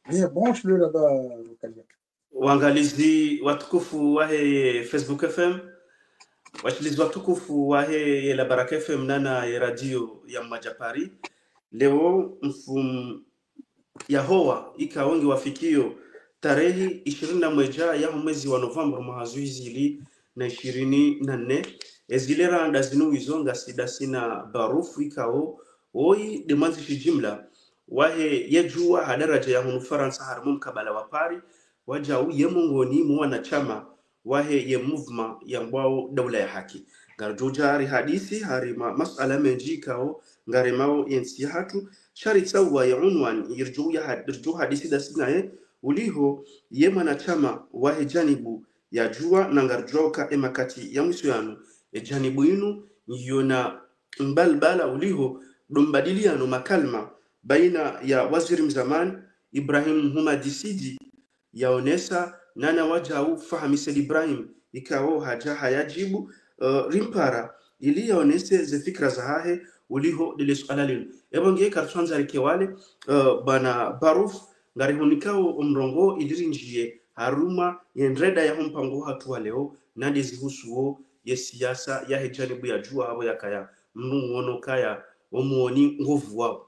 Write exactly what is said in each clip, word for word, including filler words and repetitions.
هي branche le là-bas localia. Waangalizi watukufu wahe Facebook F M, washilizi watukufu wahe la Baraka F M nana ya radio ya Majapari. Leo mfum ya hoa ika wengi wafikio tarehi ishirini na moja ya mwezi wa Novemba mahazuizi ili na ishirini na nne ezilera anda zinu izonga sida sina barufu ikao oi demanzi shijimla wahe yejua hadaraja ya hunu Faransa harmum kabala wapari waja u yemongoni mwana chama wahe ye movement ya mbao daula ya haki garjoja hari hadisi hari ma masala menji ikao ngarimao yensi hatu shari tsawa ya unwan yirju ya hadirju hadisi dasinaye uliho ye mwanachama wahe janibu ya jua na ngarjoka emakati ya mwisuyanu e janibu inu yona mbalbala uliho dombadiliano makalma baina ya waziri mzaman Ibrahim Humadi Sidi yaonesa nana wajau fahamise Ibrahim ikao haja hayajibu uh, rimpara ili yaonese ze fikra za hahe uliho lile suala lino ebonge kartwanza rikewale uh, bana baruf ngari hunikao umrongo ilirinjie haruma yendreda ya mpango hatua leo nadi zihusuo ye siasa ya hejanibu ya jua habo yakaya mnuono kaya omuoni nguvu wao.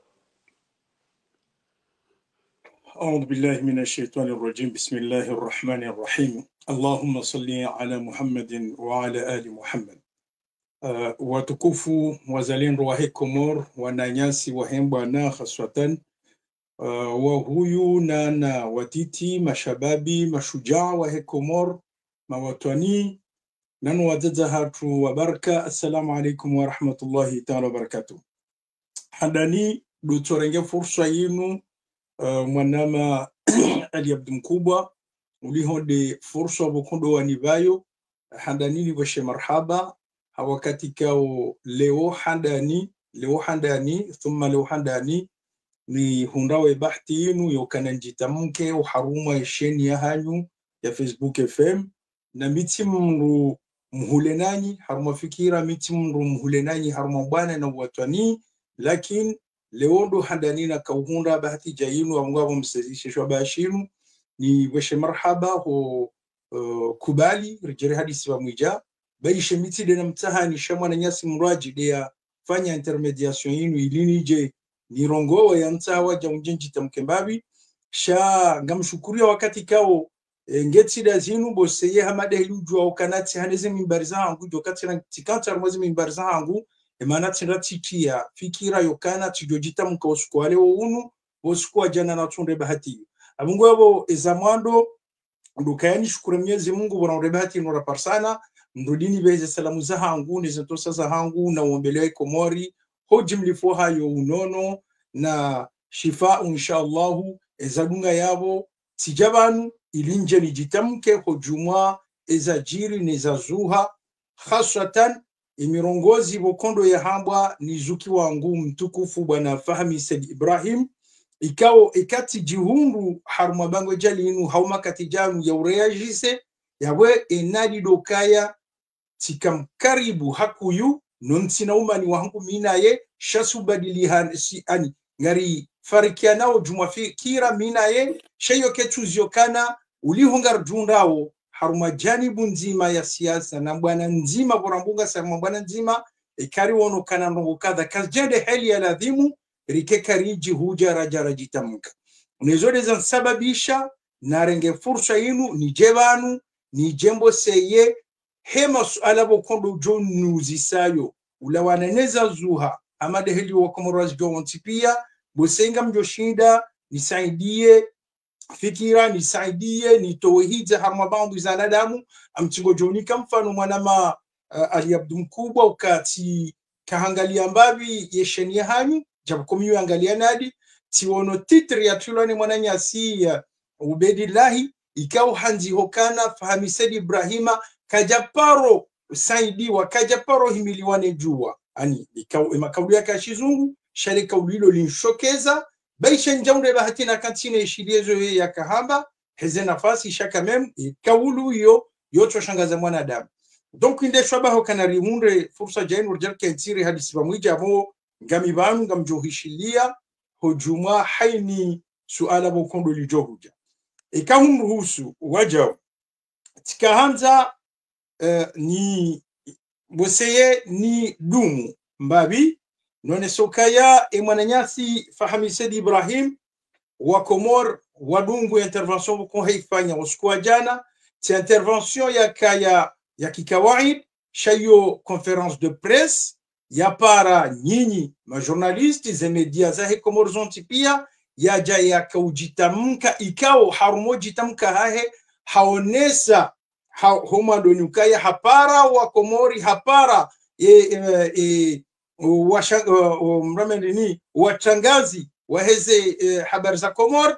أعوذ بالله من الشيطان الرجيم بسم الله الرحمن الرحيم اللهم صل على محمد وعلى آل محمد. Uh, watukufu wazalendo wa Komor wananyasi wahembwa na khaswatan uh, wa huyu na na watiti mashababi mashujaa wa Komor mawatwani nanu wajaza hatu wa baraka. Assalamu alaikum wa rahmatullahi ta'ala wa barakatuh. Handani dutorenge fursa yinu uh, mwanama Ali Abdu Mkubwa ulihonde fursa bukundo wanivayo handani ni washe marhaba wakati kao leo handani leo handani thumma leo handani ni hundawe bahti yinu yokana njitamke uharuma yesheni ya hanyu ya Facebook F M na miti mru mhulenani haruma fikira miti mru mhulenani haruma bwana na watani lakini leo ndo handani na kauhunda bahati jayinu wa mgabo msazishe shwabashinu ni weshe marhaba ho uh, kubali rijere hadisi wa mwija baishe miti dena mtahani shamwa na nyasi mraji dea fanya intermediation yinu ilini je nirongowa ya mtahawa jaunjenji tamkembabi sha ngamshukuria wakati kao e, ngeti da zinu boseye hamade hilujua ukanati haneze mimbariza hangu jokati na tikanta armazi mimbariza hangu emanati ratitia fikira yokana tijojita mkawasukuale wa unu wasukuwa jana na tunde bahati abungu yabo ezamwando ndukayani shukura mnyezi Mungu wana urebahati nura parsana mrudini beze salamu za hangu nizentosa za hangu na uombelewa Komori hoji mlifu hayo unono na shifa inshallahu ezadunga yabo tijabanu ilinje nijitamke hojumwa ezajiri nezazuha khaswatan imirongozi bokondo ya hambwa nizuki wangu mtukufu bwana Fahmi Said Ibrahim ikao ikati jihundu haruma bango jali inu hauma katijanu ya ureajise yawe enadi dokaya tikamkaribu hakuyu nonsina umani wangu minaye shasu badilihan si ani ngari farikianao jumafikira minaye shayo ketuzio kana ulihungar jundao haruma janibu nzima ya siasa na bwana nzima borambunga sama bwana nzima ikari wono kana nongo kadha kazjade hali ya ladhimu rikekariji huja raja rajitamka unezode za sababisha narenge fursa yinu ni jebanu ni jembo seye hema suala bokondo jonu zisayo ulawaneneza zuha amade heli wa Komorozi jontipia bosenga mjoshinda nisaidie fikira nisaidie nitohije harma bandu zanadamu amtingo jonika mfano mwanama uh, Ali Abdu Mkubwa ukati kahangalia mbabi yesheni hanyu jabukomiyo angalia nadi tiwono titri ya tulani mwananyasi uh, ubedillahi ikao hanzi hokana Fahmi Said Ibrahima kajaparo saidi wa kajaparo himiliwane jua ani ikao emakauli ya kashizungu sharika ulilo linshokeza baisha njaunde bahatina kantine ishiliezo ya kahaba heze nafasi shaka mem kaulu yo yoto shangaza mwanadamu donc inde shabaho kanari munde fursa jainu rjalke ntiri hadisi bamwija mo ngami banu ngamjohishilia hojuma haini suala bokondo lijohuja ikahumruhusu wajao tikahanza uh, ni boseye ni dumu mbabi none sokaya e mwananyasi Fahamisedi Ibrahim wa Komor wadungu intervention ko haifanya usiku jana ti intervention ya kaya ya kikawaid shayo conference de presse ya para nyinyi majournalisti ze media za Komor zonti pia ya jaya kaujitamka ikao harumojitamka hahe haonesa ha, homa donyukaya hapara wa Komori hapara e, e, e mramenini wachangazi waheze eh, habari za Komor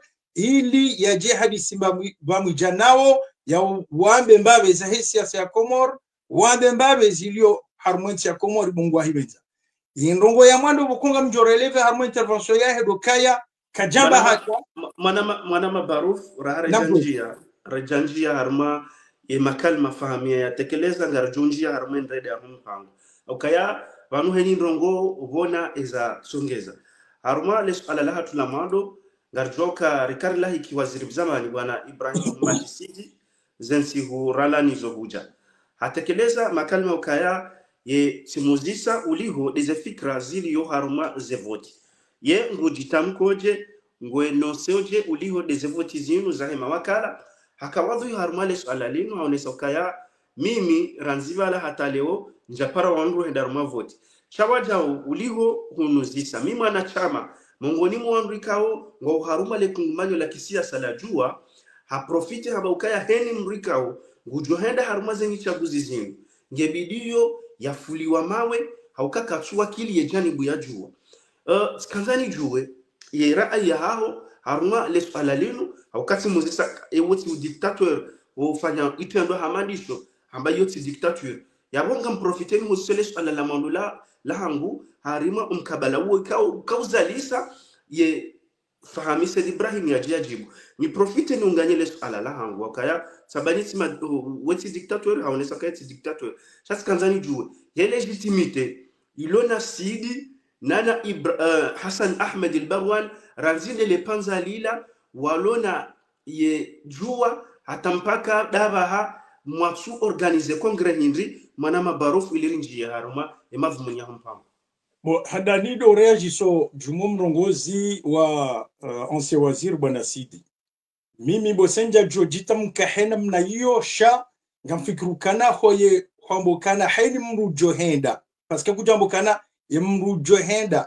ili yaje hadisi bamwija nao ya wambe mbabe za siasa ya Komor wambe mbabe zilio harmonti ya Komor bungwa hibenza yindongo ya mwando bukunga mjoreleve harmo intervention ya hedo kaya kajamba hata mwana mwana mabaruf rahara janjia rajanjia harma e makalma fahamia ya tekeleza ngarjunjia harmo ndrede ya mpango okaya vanu heni rongo vona eza songeza haruma les alalaha tulamado garjoka rikarlahi ki waziri zamani bwana Ibrahim Majisidi zensi hurala nizohuja hatekeleza makalma ukaya ye simuzisa uliho deze fikra zili yo haruma zevoti ye ngujitamkoje ngwe noseoje uliho deze voti zinu zahe mawakala hakawadhu haruma les alalinu haonesa ukaya mimi ranzivala hata leo njapara wangu hendaruma voti chawaja uliho hunuzisa mimi anachama mongoni mwanrikao ngo haruma le kungumanyo la kisiasa la jua ha profite haba ukaya heni mrikao ngujohenda haruma zengi chaguzi zinu ngebidiyo yafuliwa mawe haukaka chua kili yejanibu ya jua uh, skanzani juwe ye rai ya hao haruma le alalinu haukati muzisa ewoti dictateur ufanya itendo hamadisho ambayo yoti dictateur yabonga mprofite musele ala la mandula la hangu harima umkabala uo kau kauzalisa ye Fahamisedi Ibrahim ya jiajibu ni profite ni unganyele ala la hangu wakaya sabani sima uh, weti dictateur haonesa kaya ti dictateur sasa kanzani juwe ye legitimite ilona sidi nana Ibra, uh, Hassan Ahmed al-Barwan ranzile le panzalila walona ye jua hatampaka dabaha mwatsu organize kongre hindri manama barofu ilirinji ya haruma emavumunya mpambo bo hadanido reagiso jumo mrongozi wa uh, ancien wazir bwana Sidi mimi bosenja jojita mkahena mna hiyo sha ngamfikirukana hoye kwambokana haini mrujohenda paske kujambokana ye mrujohenda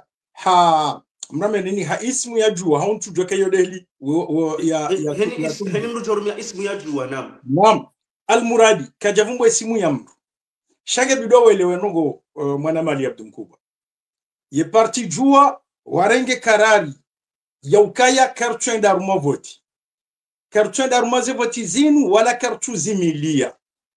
ha mrame nini ha ismu ya jua hauntu joka yodeli ya ya heni mrujorumia ismu ya jua nam nam almuradi kajavumbo isimu ya mru shage bido welewe nongo uh, mwana mali abdumkuba ye parti jua warenge karari ya ukaya kartu ndaruma voti kartu ndaruma voti zinu wala kartu zimilia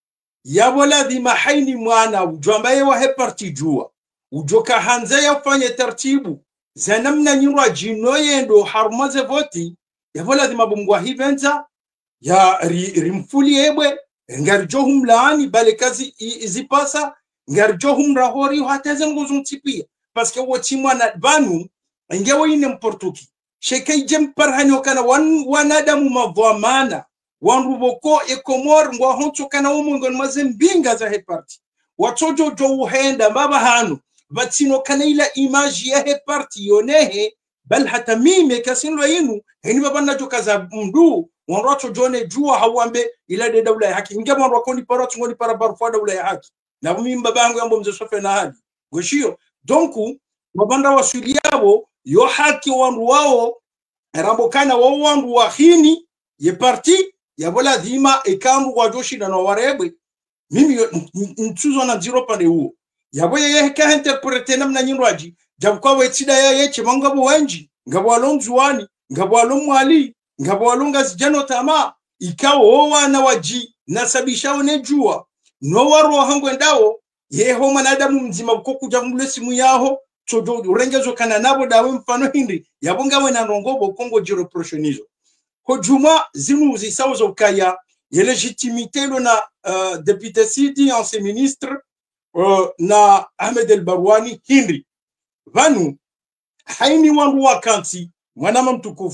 ya wala dhima haini mwana ujambaye wa he parti jua ujoka hanza ya ufanye tartibu zanamna nyurwa jino yendo harumaze voti ya wala dhima bumgwa hivenza ya ri, rimfuli ebwe ngarjo humlaani bale kazi izipasa ngarjo humrahori hateze ngozumtipia paske woti mwana banu ngewo ine mportuki shekay jem parhanyo kana wan wanadamu mavamana wanruboko e Komor ngwa honcho kana umungon mazembinga za he party watojo jo uhenda baba hanu batino kana ila image ya he party yonehe bal hata mime kasinlo yinu heni baba najo kaza mdu wanroto jone jua hawambe ila de dawla ya haki ngema wakoni paratu ngoni para barfa dawla ya haki na mimi babangu yambo mze sofe na hadi goshio donku mabanda wasuliabo yo haki wandu wao rambokana wao wandu wahini ye parti ya bola dhima ekandu wajoshi na warebwe mimi ntuzo na zero pande huo yaboye ye ka interprete namna nyinwaji jabukwa wetida ya yeche mangabo wanji ngabo alonzuani ngabo alomwali ngabo alonga zijano tama ikawo wana waji nasabisha onejua no waro hangwe ndao yeho manadamu mzima uko kuja mule simu yaho chojo urengezo kana nabo dawe mfano hindi yabonga we na rongobo kongo jiro proshonizo hojuma zinu zisauzo ukaya ye legitimité lona uh, député Sidi ancien ministre uh, na Ahmed al-Barwani hindi vanu haini wandu wakanti mwana mtukufu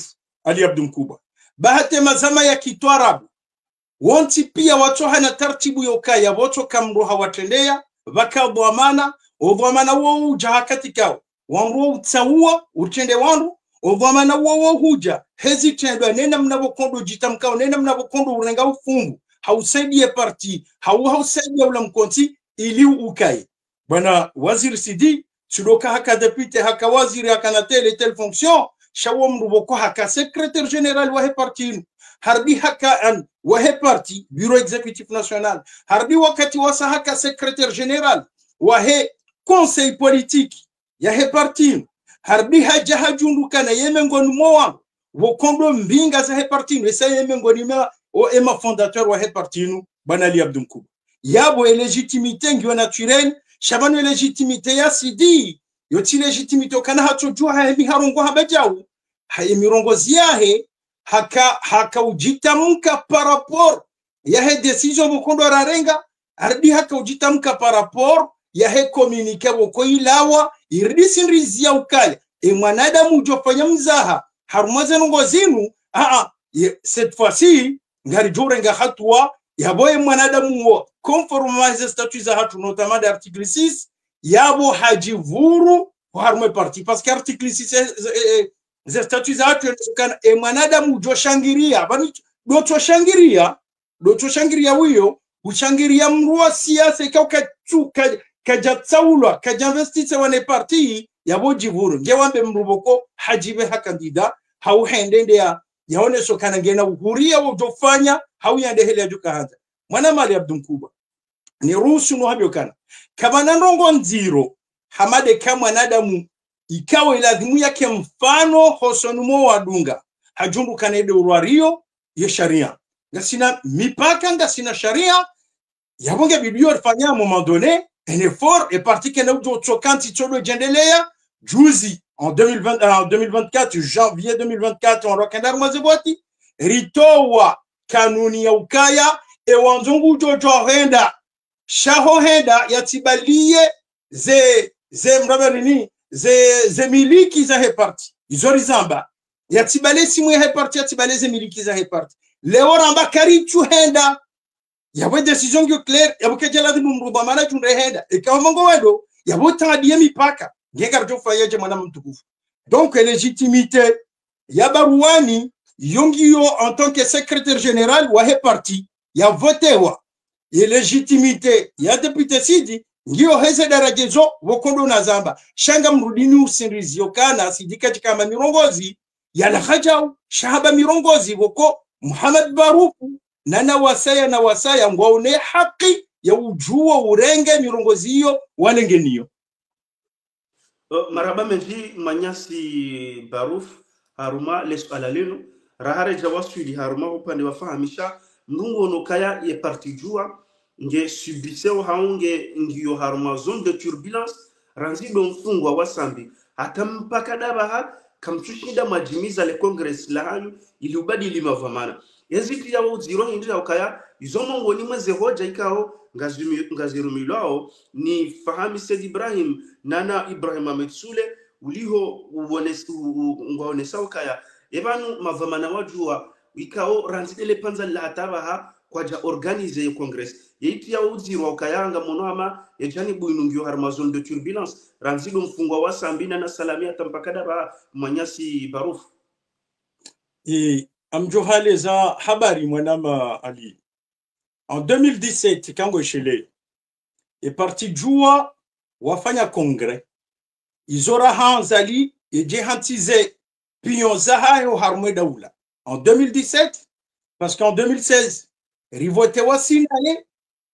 Ali Abdu Mkubwa bahate mazama ya kitwarabu wonti pia watu hana tartibu yokaya woto kamro hawatendea vakadhamana udhamana wo uja hakatikao wanro utsaua utende wanru udhamana wo huja hezi tendwa nena mnavokondo jitamkao nena mnavokondo urenga ufungu hausaidie parti hau hausaidie ula mkonti ili ukai bwana waziri sidi sudoka haka depute haka waziri haka na tele tele fonction shawo mruboko haka secrétaire général wa parti harbi haka an wa parti bureau exécutif national harbi wakati wasa haka secrétaire général wa conseil politique ya he parti harbi haja hajundu kana yemengoni mowa wokondo mbinga za he parti esa yemengoni ma o ema fondateur wa he parti bana Ali Abdu Mkubwa yabo légitimité ngio naturelle shabano légitimité ya sidi yoti légitimité kana hatojua ha miharongo habajau ha mirongozi yahe haka haka ujitamka par rapport ya he décision bokondo rarenga ardi haka ujitamka par rapport ya he communiqué boko ilawa irisinrizia ukale e mwanadamu ujofanya mzaha harumaze ngozinu a a cette fois-ci ngari jorenga hatua yaboye mwanadamu wo conforme statut za hatu notamment d'article six yabo hajivuru harme parti parce que article six za statut za hatu kana e mwanadamu ujoshangiria bani doto shangiria doto shangiria huyo uchangiria mrua siasa ikauka chuka kajatsaulwa kajanvestitse wane parti yabo jivuru ngewambe mruboko hajibe hakandida hauhendende ya yaone sokana ngena uhuria ujofanya hauyande hele ajuka hanza mwana mali Abdu Mkubwa ni ruhusu no habyokana kabana ndongo nziro hamade kama nadamu ikawa ilazimu yake mfano hosonumo wadunga hajundu kanede urwario ya sharia ngasina mipaka ngasina sharia yabonge bidio fanya à moment donné un effort est parti kena ujo chokanti chodo jendelea juzi en deux mille vingt en deux mille vingt-quatre janvier deux mille vingt-quatre on rokenda mazeboti ritowa kanuni ya ukaya e wanzungu jojo henda shaho henda yatibalie ze ze mraberini ze ze miliki za heparti izorizamba yatibale simu ya heparti yatibale ze miliki za heparti leo ramba karichu henda yabo decision yo claire yabo kejela di mumruba mana tunde henda e ka mongo wedo yabo tadie mipaka ngeka jo fayeje mwana mtukufu donc légitimité yabaruani yongio en tant que secrétaire général wa heparti ya voté wa et légitimité ya député sidi ngio heze darajezo wokondo na zamba shanga mrudini usinrizi yokana sidika kama mirongozi ya lahajau shahaba mirongozi woko Muhammad Baruku nana wasaya na wasaya ngwaone haki ya ujua urenge mirongozi hiyo walengeniyo uh, maraba menji manyasi Baruf haruma lesu alaleno rahare jawasuli haruma upande wafahamisha mnungo nokaya ye parti jua nge subiseo haunge ngiyo haruma zone de turbulence ranzido mfungwa wasambi hata mpaka dabaha kamchushida majimiza le congress lahanyu ili ubadili mavamana yaziti ya uziro hindi ya ukaya izomo ngoni mweze hoja ikao ngazirumilao ni Fahami Said Ibrahim nana Ibrahim Ahmed Sule uliho uonesa ukaya ebanu mavamana wajua ikao ranzidele panza la hatabaha kwaja organize congress yeiti ya uziro ukayanga monoama yajani buinungio harmazon de turbulence ranzido mfungwa wa sambina na salamia tampakada ba manyasi Baruf et amjohale za habari mwanama Ali en deux mille dix-sept kango shele e parti jua wafanya congrès izora hanzali e jehantize pion zahayo harmwe daula en deux mille dix-sept parce qu'en deux mille seize rivote wasinaye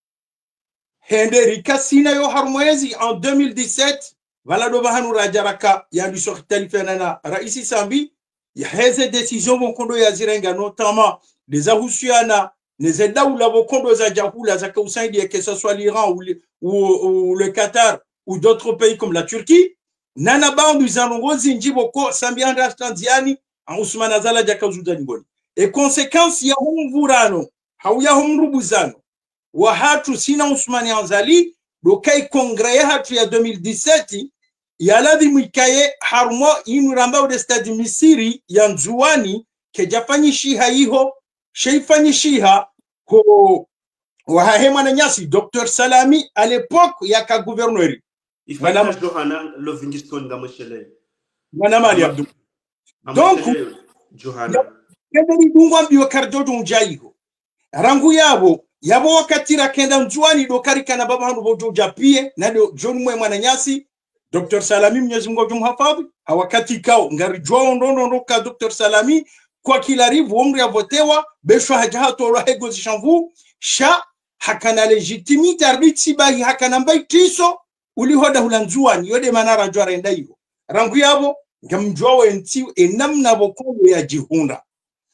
Henderika sinayo harmoezi en deux mille dix-sept vala do bahanu rajaraka ya du sortali fenana raisi sambi ya heze décision bokondo ya zirenga notamment des ahusiana les daoula bokondo za jahula za kausaidi que ce soit l'Iran ou, ou, ou le Qatar ou d'autres pays comme la Turquie nana bandu zanongozi njiboko sambi anda tanziani en Ousmane Azala jakazuza ngoni et conséquence ya humvurano hauya humrubuzano wa hatu sina Ousmane Azali dokai kongre ya hatu ya deux mille dix-sept ya ladhi mwikaye harmo inu rambao de stade Misiri ya Nzuani ke jafanyishiha iho sheifanyishiha ho wahahe mwana nyasi Docteur Salami à l'époque ya ka gouverneur ifanya Johana Livingstone ngamoshele mwana mali abdu donc Johana kederi dungwa biyo karjojo njaiho rangu yabo yabo wakati rakenda mjuani do karikana baba hanu bojo japie na do John mwe mwana nyasi Docteur Salami Mwenyezi Mungu jumhafadhi hawakati kao ngari jo ndono ndo ka Docteur Salami kwa kila rivu umri ya votewa besho hajahato ro hego zishanvu sha hakana legitimite arbitsi bahi hakana mbai tiso ulihoda hulanzuani yode manara jwa renda hiyo rangu yabo ngamjwao enti enamna bokodo ya jihunda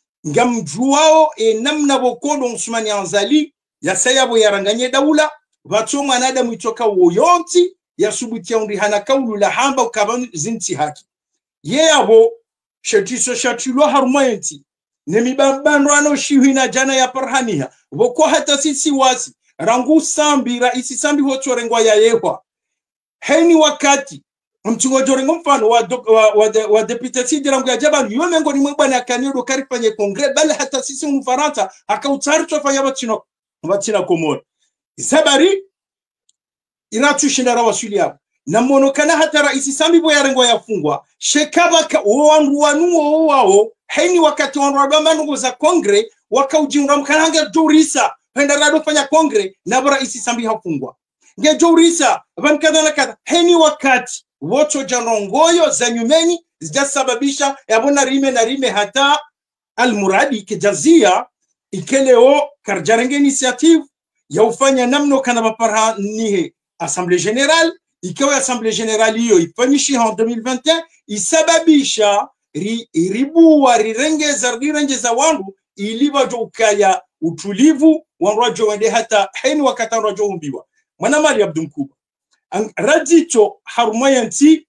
ngamjwao enamna bokodo Usmani Anzali ya sayabo yaranganye daula vatso mwanada mwitoka woyonti ya subutia undi hana kaulu la hamba ukabanu zinti haki ye abo shetiso shatulo harmoyenti nemi babando ano shihina jana ya parhaniha boko hata sisi wasi rangu sambi raisi sambi hoto rengwa ya yehwa heni wakati mtungo jorengo mfano wa wa, wa, de, wa depute sidi rangu ya jabal yomengo ni mwebana ya kanyodo karifanye kongre bale hata sisi mfaranta hakautari tofanya watino watina komori zabari inatushinda rawasuli yabo na monokana hata raisi sambi bo yarengo yafungwa shekabaka wangu wanuo wao heni wakati wanrabamba nugo za kongre wakaujinga mkananga jorisa penda rado fanya kongre na raisi sambi hafungwa nge jorisa vankadha na kadha heni wakati wocho janongoyo za nyumeni zijasababisha yabona rime na rime hata almuradi kejazia ikeleo karjarenge initiative ya ufanya namno kana mapara nihe Assemblée Générale ikawa Assemblée Générale hiyo ifanyishi en deux mille vingt et un isababisha ri, ribuwa rirengeza rirengeza wandu iliva jo ukaya utulivu wanrajo wende hata heni wakati wanrajo umbiwa mwana mali abdunkuba radito harumayanti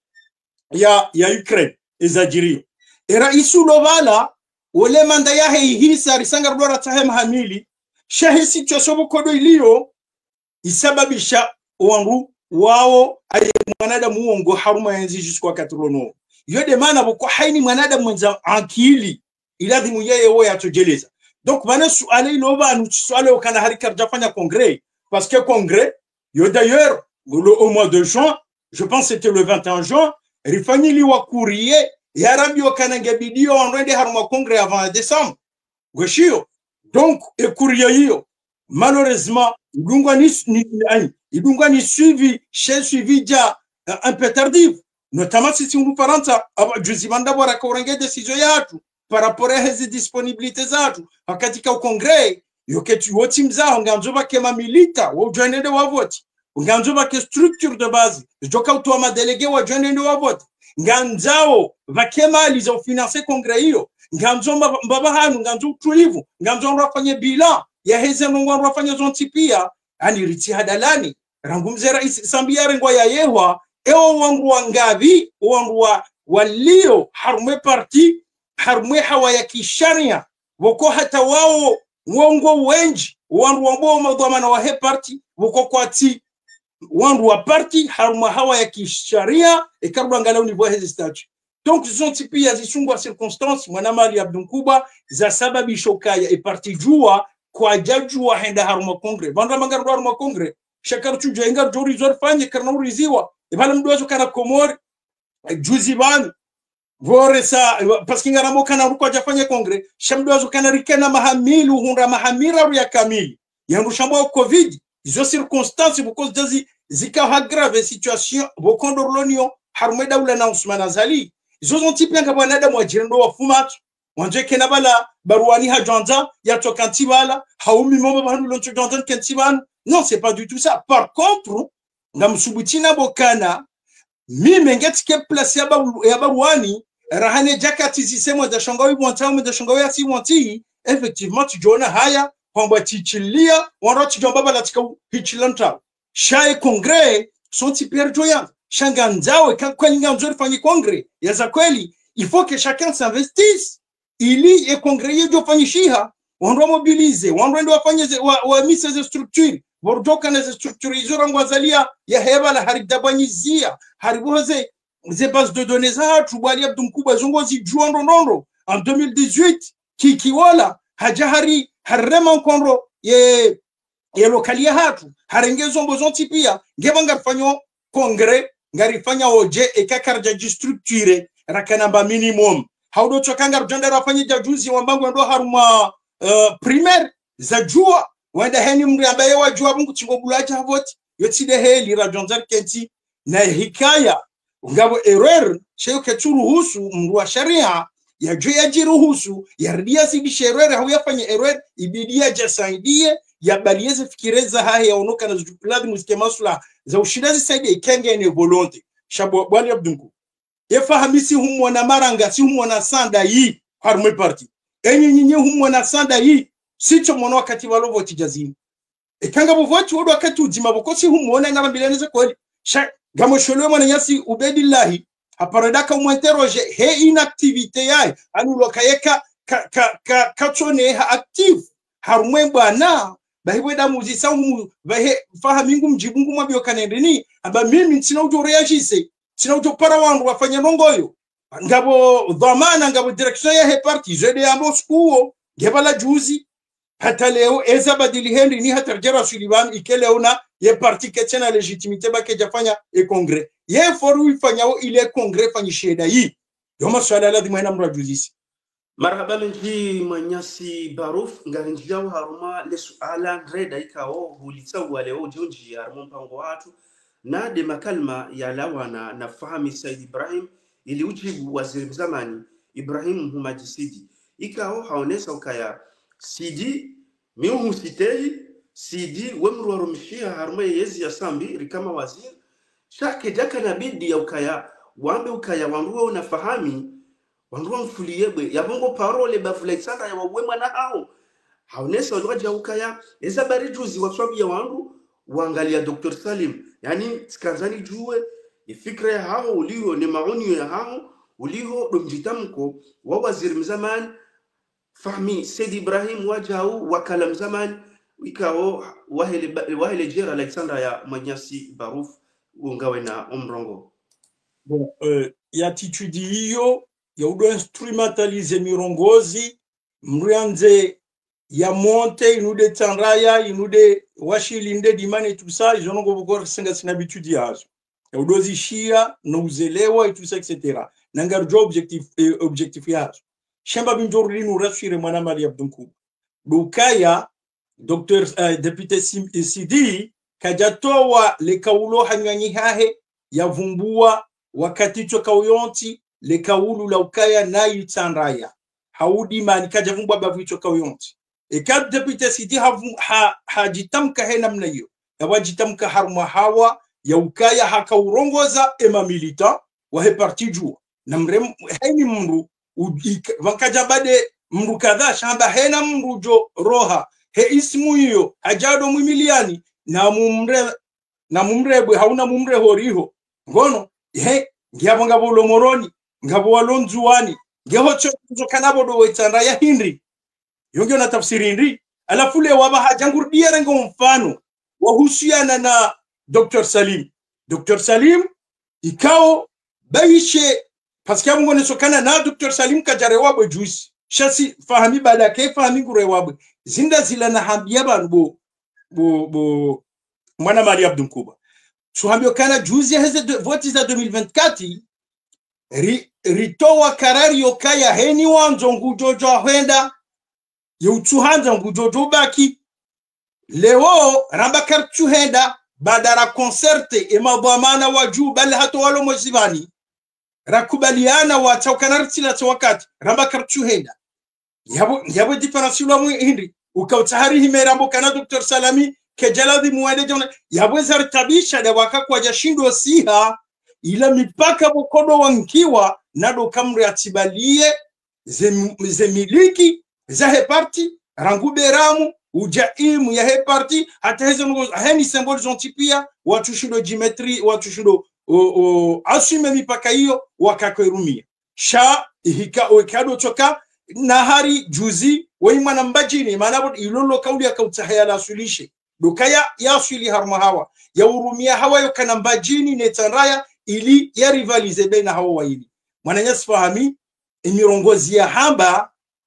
ya ya Ukraine ezajirio era isulovala wale manda ya hisa risanga rudora tahem hamili shahi situation kodo iliyo isababisha wangu wao aye mwanadamu uongo haruma yanzi jusqu'à quatre-vingts yode maana boko haini mwanadamu mwenza akili iladhimu yeye woya atojeleza donc bana suale ilova anu suale okana harika jafanya congrès parce que congrès yo d'ailleurs au mois de juin je pense c'était le vingt et un juin rifani liwa courrier ya rabi okana ngebidio onrende haruma congrès avant décembre goshio donc e courrier hiyo malheureusement idungwa ni ni ani idungwa ni suivi chez suivi ja uh, un peu tardif notamment si on parenta juzimanda bora korenge décision yatu par rapport à ces disponibilités zatu wakati ka congrès yoketu woti mzao nganzoba kema milita wo joinede wa vote nganzoba ke structure de base joka utwa ma délégué wa joinede wa vote nganzao vakema lizo financer congrès hiyo nganzomba mbaba hanu nganzo tulivu nganzo rafanye bilan ya heze nungwa rafanya zontipia ani ritihadalani rangumze rais sambia rengwa ya yehwa eo wangu wangavi wangu wa walio harumwe parti harumwe hawa ya kisharia wako hata wao wangu wenji wangu wambo madhamana wa he parti wako kwa ti wangu wa parti harumwe hawa ya kisharia ekarubu angalau nivo hezi statue donc zontipia zisungwa circonstance mwanamali abdunkuba za sababi shokaya e parti jua kwa jajua henda haruma kongre banda mangar haruma kongre shakar chuja ingar jori zor fanye karna uriziwa ibala mdozo kana komori juzi ban vore sa parce que ngaramo kana ruko jafanye kongre shamdozo kana rikena mahamilu hunda mahamira ya kamili yangu shambo covid izo circonstances because dazi zika ha grave situation bokondo lonio haruma daula na Usman Azali izo zontipia ngabana wa jirendo wa fumatu wanje kena bala baruani hajanza ya tokantibala haumi momo bandu loncho jantan kentiban non c'est pas du tout ça par contre ngamsubutina bokana mimi ngetike place ya baru ya baruani rahane jakati zisemo za shangawi mwantao de shangawi ati mwanti effectivement tu jona haya kwamba tichilia wanroti jomba bala tika hichilanta shae congrès sont hyper joyeux shanganzao kwa nganzo fanye congrès ya za kweli il faut que chacun s'investisse ili e congrès yejo fanyishiha wanro mobilize wanro ndo wafanye wa, wa mise ze structure bordoka na ze structure izora ngwazalia ya heba la haridabanyizia hariboze ze base de données za tubali abdumkuba zongo zi juando nondo en deux mille dix-huit kikiwola hajahari harrema nkonro ye ye lokalia hatu harengezo mbozonti pia ngeba ngarfanyo kongre ngarifanya oje ekakarja jistructure rakanamba minimum haudo chokanga rujanda rafanya jajuzi wambangu ndo haruma uh, primaire za jua wenda heni mri ambaye wajua mungu chingobulaja havoti yotide heli rajonzar kenti na hikaya ngabo error sheyo keturuhusu mru wa sharia ya juu ya jiruhusu ya ridia sidi sherere hau yafanya error ibidia jasaidie ya balieze fikireza haya ya unoka na zukuladi muzike masula za ushidazi saidi ya ikenge ene volonte shabo wali abdunku yefahamisi humu na maranga si humu na sanda hii harume party enyi nyinyi humu na sanda hii sicho mwana wakati walovo tijazini ikanga buvoti wodo wakati ujima bokosi humu wana ngaba bileneze kweli sha gamo sholowe mwana nyasi ubedillahi aparadaka umwenteroje he inactivite yae anu lokayeka ka ka ka katone ha active harume bwana bahibwe da muzisa humu bahe fahamingu mjibungu mwabio kanendeni aba mimi ntina ujo reagise ntina ujo para wangu wafanya nongoyo ngabo dhamana ngabo direction ya he party jede ambo skuo gebala juzi hata leo eza badili henry ni hata jera suliban ikeleona ye parti ketena legitimite bake jafanya e congrès ye foru ifanyao ile congrès fanyi sheda yi yoma swala la dimana mrajuzisi marhaba nji manyasi baruf ngarinjao haruma le suala reda ikao hulitsawa leo jonji haruma mpango watu na de makalma ya lawana na fahami Said Ibrahim ili ujibu waziri zamani Ibrahim Humajisidi ikao haonesa ukaya Sidi miuhu sitei Sidi wemru warumishia haruma yezi ya sambi rikama waziri shake jaka nabidi ya ukaya wambe ukaya wanruwa unafahami wanruwa mfuliyebwe ya bongo parole bafulaisanda ya wawema na hao haonesa wajaja ukaya eza barijuzi waswabi ya wangu wangalia Doctor Salim yani sikanzani juwe ifikra ya hao uliho ni maoni ya hao uliho domjitamko wa waziri mzamani fahmi Said Ibrahim wajau wakalam zaman ikao wahele wahele jera Alexander ya manyasi baruf ungawe na umrongo bon euh ya attitude hiyo ya udo instrumentalize mirongozi mrianze ya monte inude tanraya inude washilinde dimane tout ça ils ont encore cinq sina habitude yazo ya udo zishia no uzelewa et tout ça etc nangar job objectif eh, objectif yazo shamba binjorri nu rasire mwana mali abdunku dukaya Docteur uh, député Sidi kajatowa le kaulo hanyanyi hahe ya vumbua wakati choka uyonti le kaulu la ukaya na itandaya haudi mani kajavumbua bavu choka uyonti e kad député Sidi havu ha hajitamka he namna hiyo ya wajitamka harma hawa ya ukaya haka urongoza ema milita wa he parti jua na mrem haini mru wakajabade mru kadha shamba hena mru jo roha he ismu hiyo hajado mwimiliani na mumre na mumrebwe hauna mumre horiho ngono he ngiabo ngabo lomoroni ngabo walonzuani ngeho chozo kanabo do wetanda ya Henry yonge na tafsiri Henry alafu le waba hajangurdia rengo mfano wahusiana na Doctor Salim Doctor Salim ikao baishe paske mungu sokana na Doctor Salim kajarewabwe juice shasi fahami bala ke fahami gurewabwe zinda zila na hambia banbo bo bo mwana mali abdunkuba suhambio kana juzi heze voti za deux mille vingt-quatre ri ritowa karari yokaya heni wanzo ngujojo hwenda yutuhanza ngujojo baki leo ramba kartu henda badara concerte emabamana waju bali hato walo mozibani rakubaliana wataukanartila wakati ramba kartu henda yabo yabo difference lo mu hindi ukautahari himerambo kana Doctor Salami kejaladi muwade jona yabo zartabisha da wakakwa jashindo siha ila mipaka bokodo wankiwa nado kamri atibalie zemiliki za he parti rangu beramu ujaimu ya he parti hata hizo ngo heni symbol zontipia watushindo geometry watushindo asume mipaka hiyo wakakoirumia sha hika okado choka nahari juzi waimana mbajini manabo ilolo kauli akautahaya la sulishe dukaya yasuli harma hawa ya urumia hawa yokana mbajini netanraya ili ya rivalize baina hawa waili mwananyasi fahami imirongozi ya hamba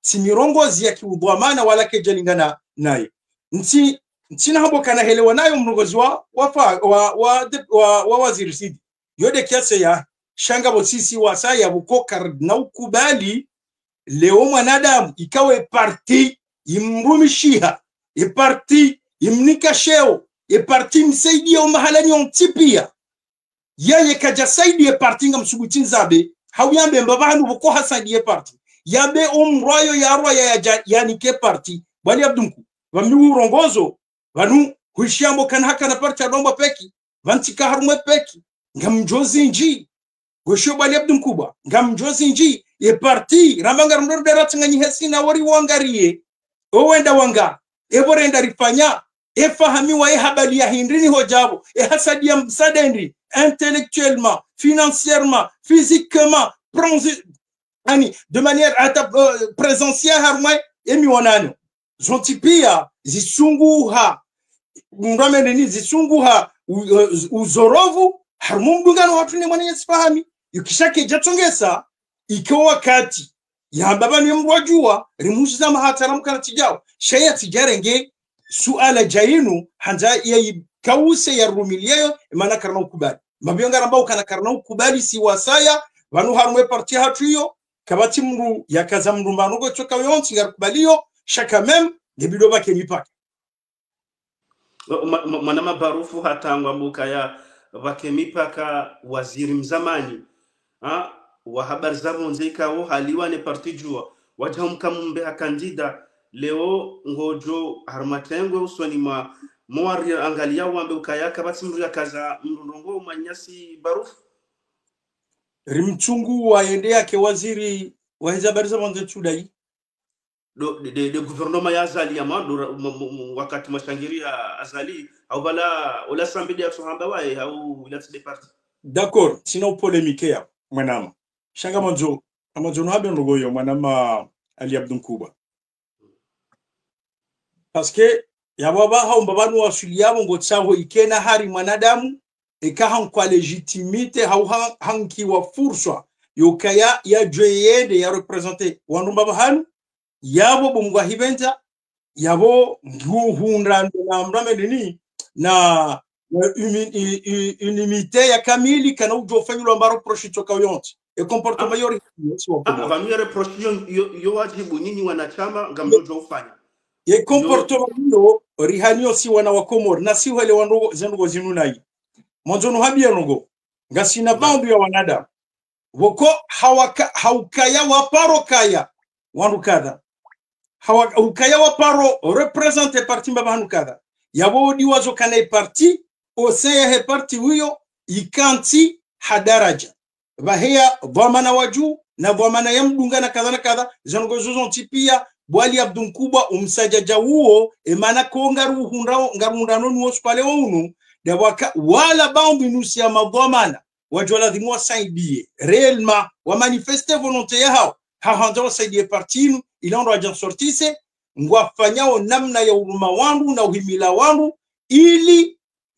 si mirongozi ya kiudhamana wala kejalingana naye nti ntina habo kana helewa nayo mrongozi wa wa wa, wa, wa, wa waziri sidi yode kiasi ya shanga bosisi wasaya bukokar na ukubali leo mwanadamu ikawe parti imrumishiha e parti imnika sheo e parti msaidia mahalani ontipia yeye kaja saidi e parti ngam subutin zabe hawiyambe mbabanu buko hasadi e parti yabe umroyo yarwa ya yani ke parti bali abdunku wami urongozo vanu huishambo kan haka na parti adomba peki vantika harumwe peki ngam jozi nji gosho bali abdunkuba ngam jozi nji e parti ramanga rumdo derata nganyi hesina wari wangariye owenda wanga eborenda rifanya e fahamiwa e habari ya hindrini hojabo e hasadi ya msadendi intellectuellement financièrement physiquement ani de manière uh, présentielle harmai emi wanano zontipia zisunguha ngameneni zisunguha uzorovu harmumdungano watu ni mwana yasifahami yukishake jatongesa iko wakati ya baba ni mwajua rimushiza mahatara mkana tijao shaya tijarenge suala jainu hanja ya kause ya rumiliyo mana karna ukubali mabionga rambao kana karna ukubali si wasaya vanu harumwe parti hatuyo kabati mru yakaza mrumbano choka yonti ngarukubaliyo shaka mem ngebido bake mipaka manama barufu hatangwa mukaya bake mipaka waziri mzamani ha wa habari zabo nzikawo haliwa ne parti jua wajamka mumbe akandida leo ngojo harmatengwe usoni ma mwari angalia wambe ukaya kabati mru yakaza mrungo manyasi barufu rimchungu waende yake waziri wa habari za mwanzo chudai do de, de, de gouvernement ya azali ya mando wakati mashangiria azali au bala ola sambidi ya sohamba wae au ila tside parti d'accord sino polémique ya mwanama shanga mwanzo mwanzo no habe ngoyo mwanama Ali Abdunkuba parce que ya baba hao mbabanu wasuliyabo ngo tsaho ikena hari mwanadamu eka kwa legitimite hau hanki wa fursa yokaya ya joyede ya representer wanumba bahanu yabo bumwa hibenta yabo nguhundando na mramedini na unimite ya kamili kana ujofanywa mbaro proshitoka yonti e comportement yori ah vamia reprochation yo wajibu nyinyi wanachama ngamdojo ufanya e comportement yo rihanio si wana wa Komor na si wale wandogo zendugo zinunai monzono habia nongo ngasina bandu ya wanada woko hawaka haukaya waparo kaya wanukada hawakaya waparo represente parti mbabanu kada yabo diwazo kana parti oseye he parti huyo ikanti hadaraja bahia dhamana waju na dhamana ya mdungana kadha na kadha zango zozo tipia bwali Abdunkuba umsajaja huo emana kongaru hundao ngarundano nuo spale unu dawaka wala baumbi nusi ya madhamana wajwala dhimwa saidie réellement wa manifester volonté yao hahanda saidie partinu ilando ajan sortise ngwafanyao namna ya uruma wangu na uhimila wangu ili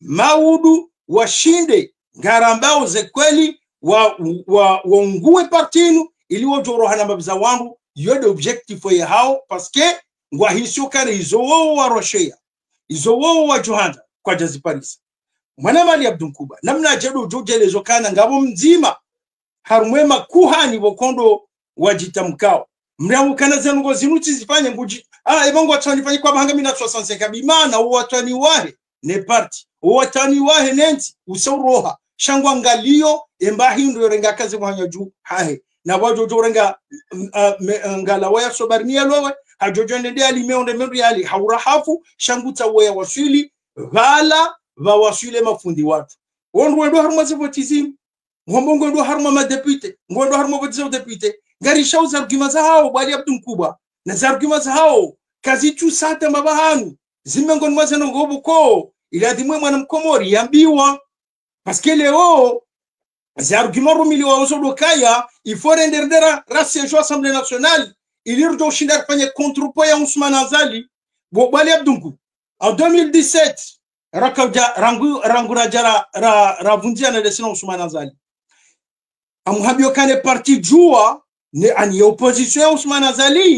maudu washinde ngarambao zekweli wa wa wongue partinu ili wajorohana mabza wangu yode objectif ya hao parce que ngwa hisio kare izo wa roshea izo wa johanda kwa jazi Paris mwana Ali Abdunkuba namna jedo jojelezo kana ngabo mzima harumwema kuhani bokondo wajitamkao mryango kana zango zinuti zifanye nguji ah ebongo watani fanye kwa bahanga mina soixante-cinq bimana watani wahe ne parti watani wahe nenti usauroha shangwa ngalio embahi ndo renga kazi mwanya juu hahe na wajo jorenga uh, ngala waya sobarnia lowe hajojo ndende ali meonde mendi ali haurahafu shanguta waya wasili vala va wasile mafundi watu wonwe ndo haruma zivotizim ngombongo ndo haruma ma député ngondo haruma votizo député ngari shauza arguments hao bali Abdunkuba na za arguments hao kazi tu sata mabahanu zimengo nwaze no ngobuko ila dimwe mwana mkomori yambiwa parce que leo za arguments rumili wa usodo kaya il faut renderdera race jo assemblée nationale ilirdo shindar fanye contre ya Ousmane Azali bo bali Abdunkuba en deux mille dix-sept rakauja rangu rangura jara ra ravunjia na desina Ousmane Azali amuhabio kane parti jua ne ani opposition ya Ousmane Azali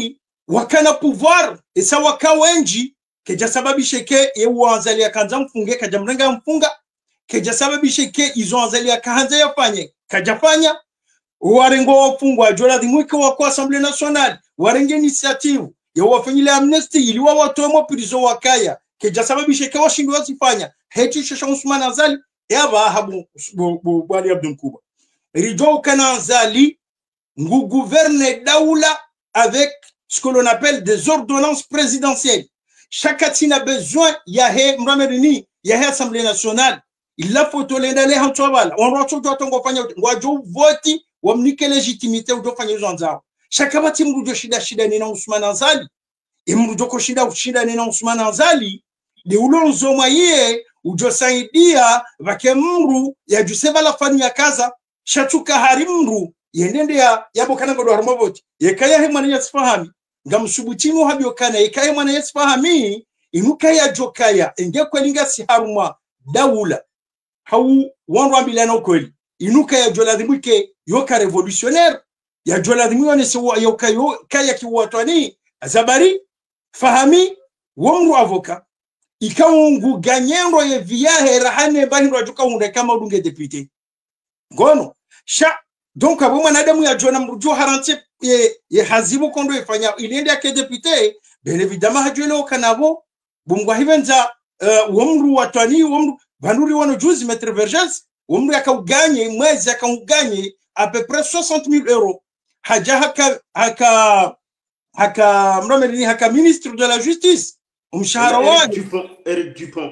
wakana pouvoir esa wakawenji keja sababishe ke yewanzalia kanza mfunge kaja mrenga mfunga keja sababishe ke izo anzalia kahanza yafanye kajafanya warengo wafungwa jola dhimwike wa kwa Assemblée Nationale warenge initiative ya wafanyile amnesty ili wa watoemo prison wakaya keja sababishe ke washindu wasifanya heti shesha Ousmane Azali yaba habu bwali Abdou Mkouba rido kana Azali ngu gouverne daoula avec ce que l'on appelle des ordonnances présidentielles. Chaque atina a besoin, il y a Mramerini, il y a l'Assemblée nationale. Il a photo l'endale hantwabal. On retourne à ton compagnon. On doit voter, on nique légitimité ou doit faire zanzao. Chaque bati mrudo shida shida nina Ousmane Azali. Et mrudo ko shida shida nina Ousmane Azali. De ulonzo maye ujo saidia vake mru ya juseva la fani ya kaza. Shatuka hari mru yendende ya yabo kana ngodo harmo vote. Yekaya he mwana yasfahami. Ngamusubutinu habyo kana yekaya mwana yasfahami inukaya jokaya enge kwelinga si haruma daula hau wanwa milano kweli inukaya joladhimuke yoka revolutionnaire ya joladhimu yone se yoka kaya kiwatani azabari fahami wonru avoka ikaungu ganyendo ye viahe rahane bani rajuka unde kama udunge député ngono sha donc abo mwanadamu ya jona mrujo haranti ye, ye hazibu kondo ifanya iliende yake député bien évidemment hajwele kanabo bungwa hivenza uh, womru watani womru banduri wano juzi maître Vergès womru akauganye mwezi akauganye à peu près soixante mille euros haja haka haka haka mrameli haka ministre de la justice umshahara wake Dupont Eric Dupont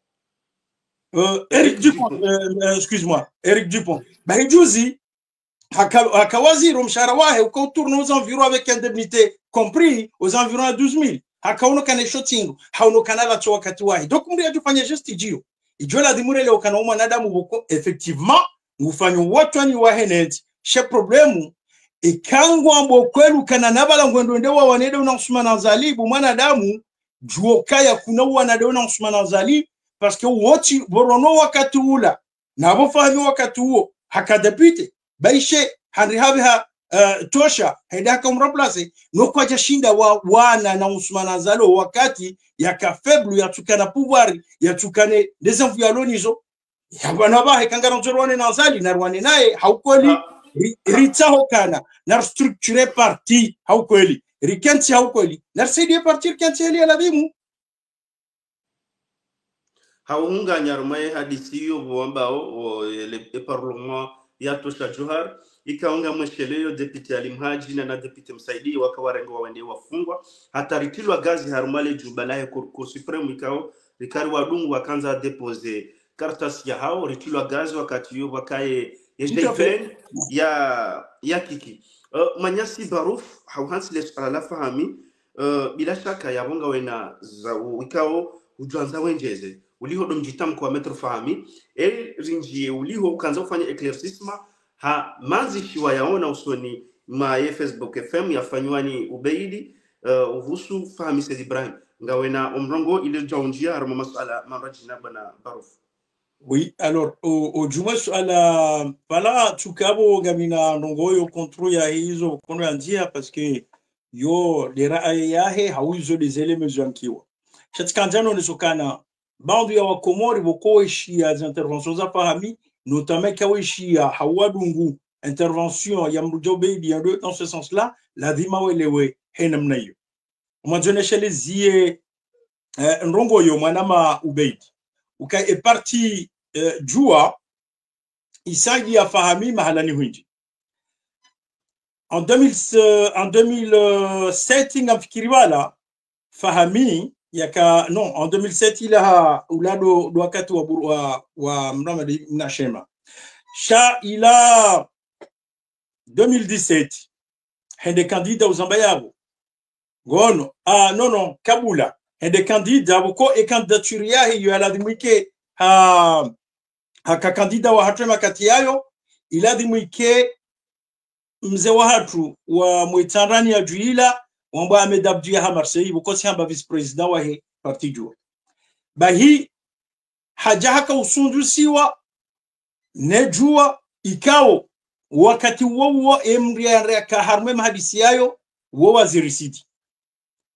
euh, Eric Dupont, Dupont. Euh, euh, excuse-moi Eric Dupont bari juzi haka haka waziri umshahara wake uko tourne aux environs avec indemnité compris aux environs à douze mille hakaono kana shotingo haono kana la wakati wahi donc mri ajufanya just ijio ijio la dhimure leo kana mwanadamu boko effectivement ngufanyo watu ani wahenet she problemu ikangwa mbo kwelu kana nabala ngwendo ndewa wanede una Ousmane Azali bu mwanadamu juo kaya kuna wanade una Ousmane Azali parce que woti borono wakati ula na bofanyo wakati huo hakadepite baishe hanri habiha Uh, tosha haida kumreplace no kwa jashinda wa wana na Ousmane Azali wakati yaka faible ya tukana pouvoir ya tukane des envialonizo ya bana ba kangara nzorwane na Azali na rwane naye haukweli ritsa hokana na structure parti haukweli rikensi haukweli na cd partir kensi heli ya labimu haunga nyarumaye hadisi yo boambao le parlement ya tosha Johar ikaonga mwesheleyo deputy Alimhaji na na deputy Msaidi wakawarengo wawende wafungwa hata ritilwa gazi harumale jubalaye kur supreme ikao rikari wadungu wakanza depose kartas ya hao ritilwa gazi wakati yo wakaye yejeifen ya ya kiki uh, manyasi baruf hauhansi les ala fahami uh, bila shaka ya bonga wena za ikao ujuanza wenjeze uliho domjitam kwa metro fahami el rinjie uliho ukanza ufanya eclaircissement ha manzi shiwa yaona usoni ma Facebook F M yafanywani ubeidi uh, uhusu fahami Said Ibrahim ngawena omrongo ile jaunjia harma masala marajina bana baruf. Oui, alors au au juma ala pala tukabo gamina ndongoyo kontro ya hizo kono andia parce que yo lera ayahe hauzo des éléments yankiwa chatkanjano nisokana bandu ya wakomori bokoishi ya interventions za fahami notamment Kawishia, Hawadungu, intervention, Yamrujo Baby, dans ce sens-là, la Dimawelewe, Henamnayo. On m'a donné chez les Zie, Nrongoyo, Manama Ubeid. Uka est parti Djoua, Isagi a Fahami, Mahalani Hundi. En deux mille sept, il a Fikiriwala, Fahami, Yaka, non, en deux mille sept, il a Oulado Douakatu wa wa Mramadi Nashema. Cha, il a deux mille dix-sept, il des candidats aux Ambayabo. Gono, ah non, non, Kabula, il des candidats, beaucoup et candidaturia, il y a la dimike, à à candidat wa Hatema Katiayo, il a dimike Mze wa hatu wa Mwitanrani ya Juila, wamba amedabdu ya Marseille bukosi hamba vice president wa he parti jua bahi haja haka usundu siwa nejua ikao wakati wowo emri ya ka harme mahadisi yayo wo waziri sidi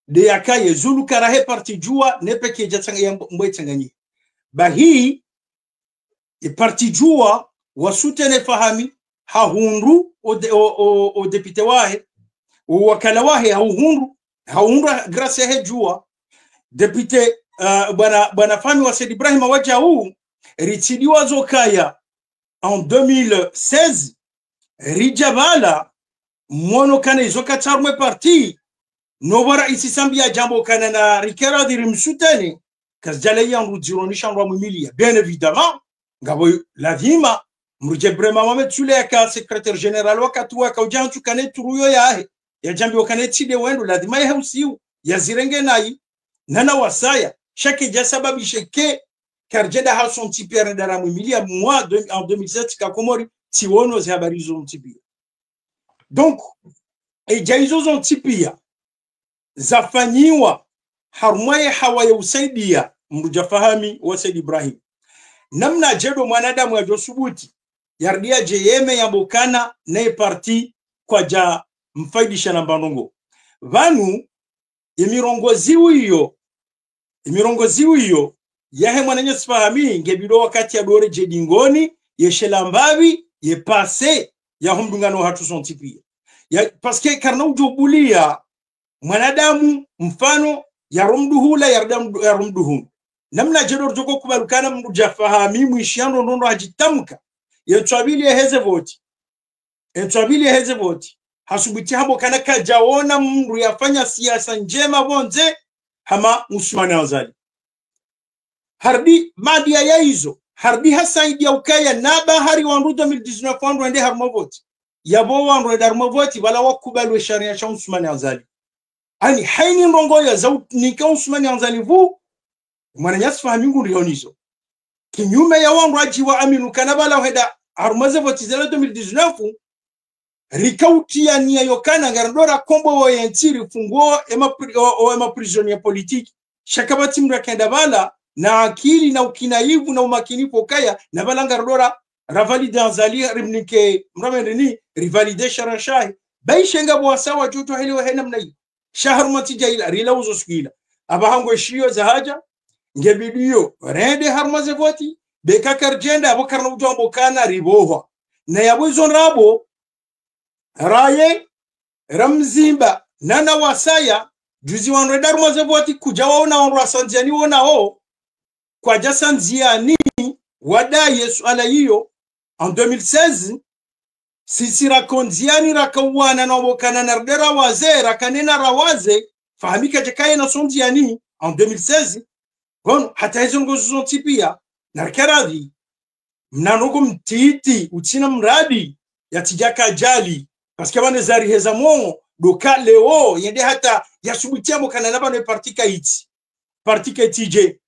de yakaye zulu karahe parti jua nepeke jatanga ya mbwe tanganyi bahi e parti jua wasutene fahami hahundu o, de, o, o, o depute wahe o wakala wahe hahundu hahundu grâce he jua depute uh, bwana bwana fami wa Said Ibrahim waja huu ritidiwa zokaya en deux mille seize rijabala mwono kana izoka charme parti novara isisambia jambo kana na rikera diri msutene kasjale ya nrujironi shanwa mumilia bien évidemment ngabo lazima mruje brema Mohamed Sule ka secrétaire général wakati waka ujantu kane turuyo yahe ya jambi wakane tide wendo lazima ya usiu ya zirenge nai nana wasaya chaque ja sababu sheke karjeda ha son tipere dara mumilia moi en deux mille sept ka komori tiwono za habari zo mtipia donc e jaizo zo mtipia zafanyiwa harumwaye hawa ya usaidia mrujafahami wa Said Ibrahim namna jedo mwanadamu ya josubuti yardia jeyeme ya bokana na parti kwa ja mfaidisha na mbanongo vanu imirongozi uyo imirongozi uyo yahe mwananya sifahami ngebido wakati ya dore jedingoni yeshela mbavi ye passe ya humdungano hatu sontipia ya paske karna ujobulia mwanadamu mfano ya rumduhula ya rumduhun namna jedo joko kubalukana mjafahami mwishando nondo hajitamka yetwabili ya heze voti yetwabili ya heze voti hasubuti habo kana kajaona mndu yafanya siasa njema bonze hama Usmani Azali hardi madia ya hizo hardi hasaidi ya ukaya naba hari wandu deux mille dix-neuf wandu ende harma voti yabo wandu ende harma voti wala wakubalwe sharia cha Usmani Azali ani haini ndongo ya zau nika Usmani Azali vu mwananyasi fahamingu rionizo kinyume ya wandu ajiwa aminu kanabala heda harumaze voti zela deux mille dix-neuf rikauti ya niya yokana ngarandora kombo wa yentiri funguo ema, o, ema prisonnier politique shakabati mrakenda bala na akili na ukinaivu na umakinifu kaya na bala ngarandora ravalide Azali rimnike mramendeni rivalide sharashai baishenga bwasawa joto heliwa hena mnai shahar matija ila rila uzo skila abahango shiyo za haja ngebidiyo rende harmaze voti beka karjenda abo karna ujambo kana ribohwa na yabuzo rabo raye ramzimba nana wasaya juzi wanreda harmaze voti kujawa ona onro asanziani wona o kwa jasanziani wada yesu ala hiyo en deux mille seize sisi rakonziani rakawana na wokana nardera waze rakanena rawaze fahamika jekaye na sonziani en deux mille seize bon hata hizo ngozo zontipia narkaradhi mnanuko mtiti utina mradi ya tijaka jali paske bane zari heza mongo doka leo yende hata yasubutia mokana naba no partika iti partika tije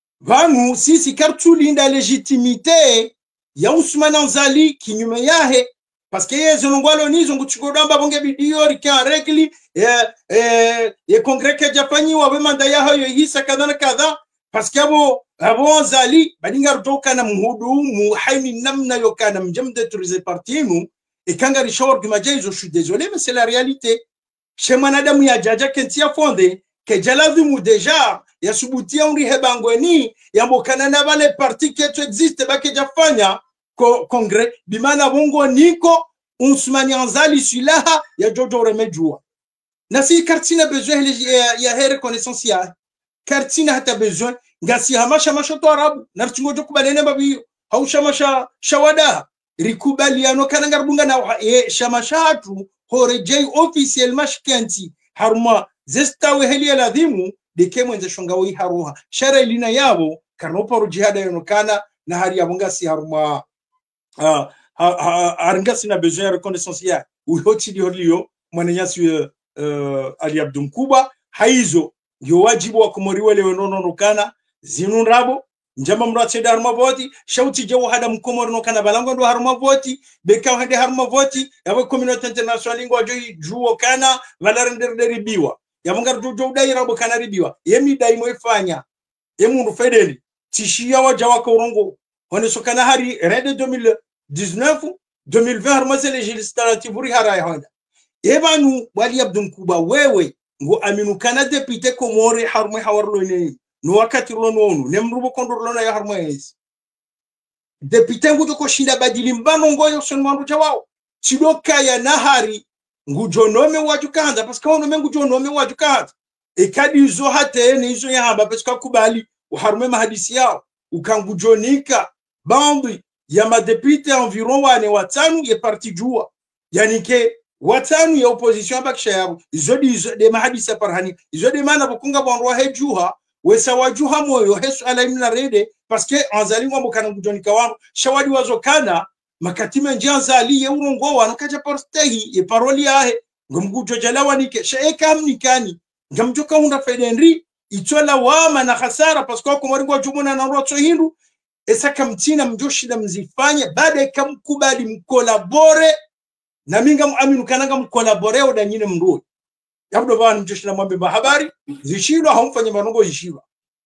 vanu sisi kartulinda legitimite ya Usmani Azali kinyume yahe paske yezo ngwalo nizo nguchigodamba bonge bidio rika regli eh eh ye kongreke japani wa bemanda yaho yo hisa kadana kadha paske abo abo Azali badinga rutoka na muhudu mu haini namna yokana mjamde turize partinu ikanga rishawar kimajaizo. Je suis désolé mais c'est la réalité chez manadamu ya jaja kentia fonde ke jalazimu deja ya subutia unri hebangweni ya mokana na vale parti ketu existe bake jafanya ko kongre bimana bongo niko Usmani Azali silaha ya jojo remejua na si kartina besoin ya, ya he reconnaissance ya kartina hata besoin ngasi hamasha mashoto arabu na tungo jokubalene babi hausha masha shawada rikubaliano kana ngarbunga na e, shamashatu horejei officiel mashkanti haruma zestawe heli ladhimu deke mwenze shongawi haruha shara ilina yabo karnopo jihada yonokana na hari yabunga si haruma uh, arngasi na besoin ya reconnaissance ya uhoti di holio mwananyasi uh, Ali Abdou Mkuba haizo ndio wajibu wa kumoriwa leo nonokana zinunrabo njama mratse da harma voti shauti jawo hada mkomor no kana balango ndo harma voti beka hade harma voti yawe communauté internationale ngo joyi juo kana valarender de ribiwa yabungar jojo dai rabo kana ribiwa yemi dai moifanya yemundu fedeli tishia wa jawa ko rongo hone sokana hari rede deux mille dix-neuf deux mille vingt harma législative ri hara honda ebanu wali Abdou Mkuba wewe ngo aminu kana depute ko more harmo hawarlo ne no wakati lo nonu ne mrubo kondorlo na ya harmo yes depute ngujo ko shinda badili mbano ngoyo son mandu chawao chidoka ya nahari ngujo nome wajukanda parce que ono ngujo nome wajukanda e kadi zo hate ne izo ya hamba parce que kubali uharume mahadisi yao ukangujonika bambi ya madepite environ wane watanu ye parti jua yani ke watanu ya opposition bakisha yabo izo di izo de mahadisi parhani izo de mana bukunga bonro hejuha wesa wajuha moyo hesu ala imna rede parce que anzali mwa mukana ngujonika wangu shawadi wazokana makatime njanza ali ye urongo wano kaja portehi ye paroli yahe ngumgujo jalawa nike sheeka mnikani ngamjoka hunda fedenri itola wama na khasara parce que ko ngo jumuna na roto hindu esaka mtina mjoshi na mzifanye baada ikamkubali mkolabore na minga muaminu kananga mkolabore oda nyine mrudi yabdo bana mjoshi na mwambe habari zishilo haumfanye manongo yishiba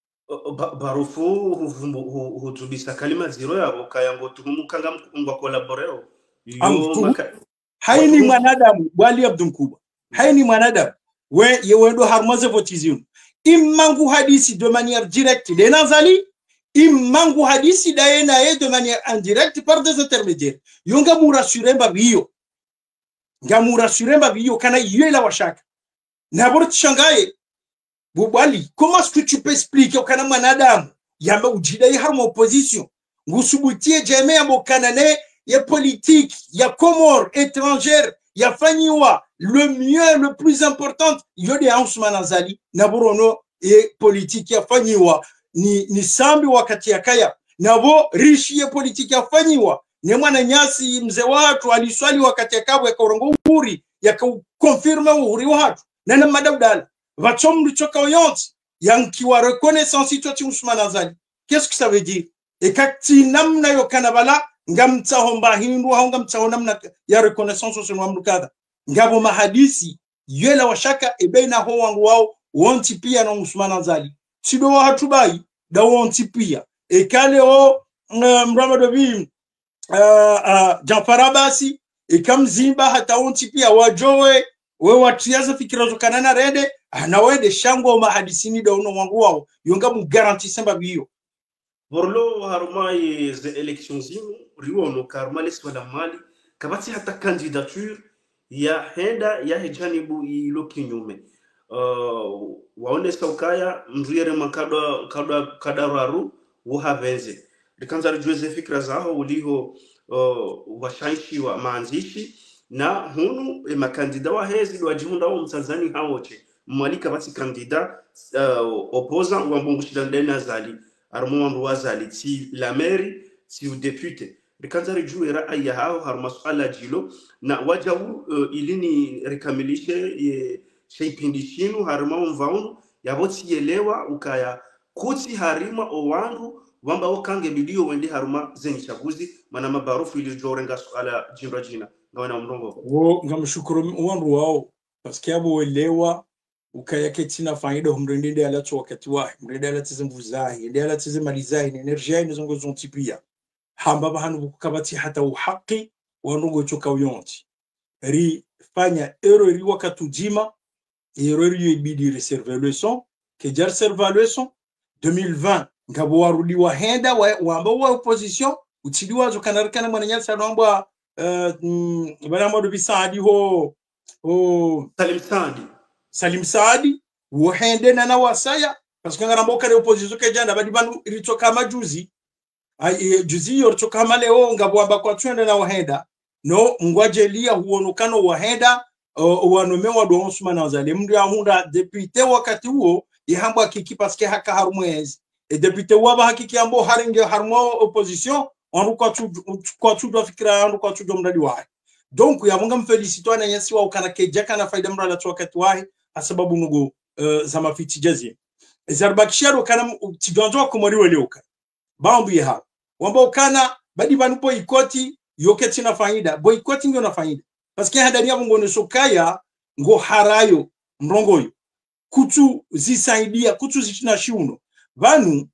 barufu hutubisa kalima zero yabo kayango tumukanga mkungwa kolaboreo yo haini mwanadamu wali abdunkuba haini mwanadamu we yewendo harmaze votizinu immangu hadisi de manière directe de nazali immangu hadisi daena e de manière indirecte par des intermédiaires yonga murasure mbabiyo ngamurasure mbabiyo kana yela washaka nabort shangaye bubali comment est-ce que tu peux expliquer au kana mwanadamu yamba ujidai harmo opposition ngusubutie jeme ya bokanane ya politique ya Comores étrangère ya fanyiwa le mieux le plus important yode Ousmane Azali naborono e politique ya fanyiwa ni ni sambi wakati ya kaya nabo rishi ya politique ya fanyiwa ne mwana nyasi mzee watu aliswali wakati ya kabwe ya korongo uhuri ya confirme uhuri watu nana madawdala vachom lichoka oyonti yankiwa reconnaissance itoti Ousmane Azali qu'est-ce que ça veut dire et kakti namna yo kanabala ngamtsa homba hindu haunga mtsa namna ya reconnaissance au sunu mlukada ngabo mahadisi yela washaka ebena ho wangu wao wonti pia na Ousmane Azali sido wa hatubai da wonti pia e kale o mramado bi Janfarabasi e kamzimba hata wonti pia wajowe we watiaza fikira zokanana rede na wede shango mahadisini da uno wangu wao yonga mu garantie samba biyo borlo harumai ze elections zimu riwono karma leswala mali kabati hata candidature ya henda ya hejanibu ilo kinyume uh, waone saukaya mriere makadwa kadwa kadararu uhavenze likanza rijueze fikra zao uliho uh, washaishi wa maanzishi na hunu e makandida wa hezi wajihunda wa mtanzani hawote mwalika basi kandida uh, opposant wa mbungushida ndeni Azali armond wazali si la mairie si u député likanza rijuwe rai ya hao harmasuala jilo na wajawu uh, ilini rekamilishe ye sheipindishinu harima mvaunu yaboti yelewa ukaya kuti harima owandu wamba wakange bidio wende haruma zenye chaguzi mana mabarufu ili jorenga suala jimra jina ngawana mrongo wo ngamshukuru wandu wao paske abo welewa ukaya ketina faida humrendende alacho wakati wahi mrende alatize mvuzahi ende alatize malizahi ni energia inazongo zontipia hamba bahanu bukabati hata uhaki wanungo choka uyonti ri fanya ero ri wakati jima ero ri ibidi reserve leçon ke jar serve leçon deux mille vingt ngabo warudi wa henda wa wamba wa opposition utiliwa zo kanarikana mwananya sadongwa uh, mm, bana modo bisadi ho ho Salim Saadi Salim Saadi wo hende na na wasaya parce que ngarambo kare opposition ke janda badi banu ritoka majuzi ai juzi yoritoka maleo ngabo amba kwa twende na wahenda no ngwajelia huonekano wahenda uh, wanomewa do Ousmane Azali mndu ahunda député wakati huo ihamba kiki parce que haka harumwezi et député waba hakiki ambo haringe harmo opposition on ko tu ko tu do fikra on ko tu do mradi wahi donc ya munga mfelicito na nyasi wa ukana kejaka na faida mrala tu wakati wahi sababu nugo uh, za mafiti jazi Zarbakshiro kana tidonzo ko mori wele uka bambu ya wamba ukana badi banu boycott yoketi na faida boycott ndio na faida parce que hadani ya mungo nesokaya ngo harayo mrongoyo kutu zisaidia kutu zitina shiuno vanu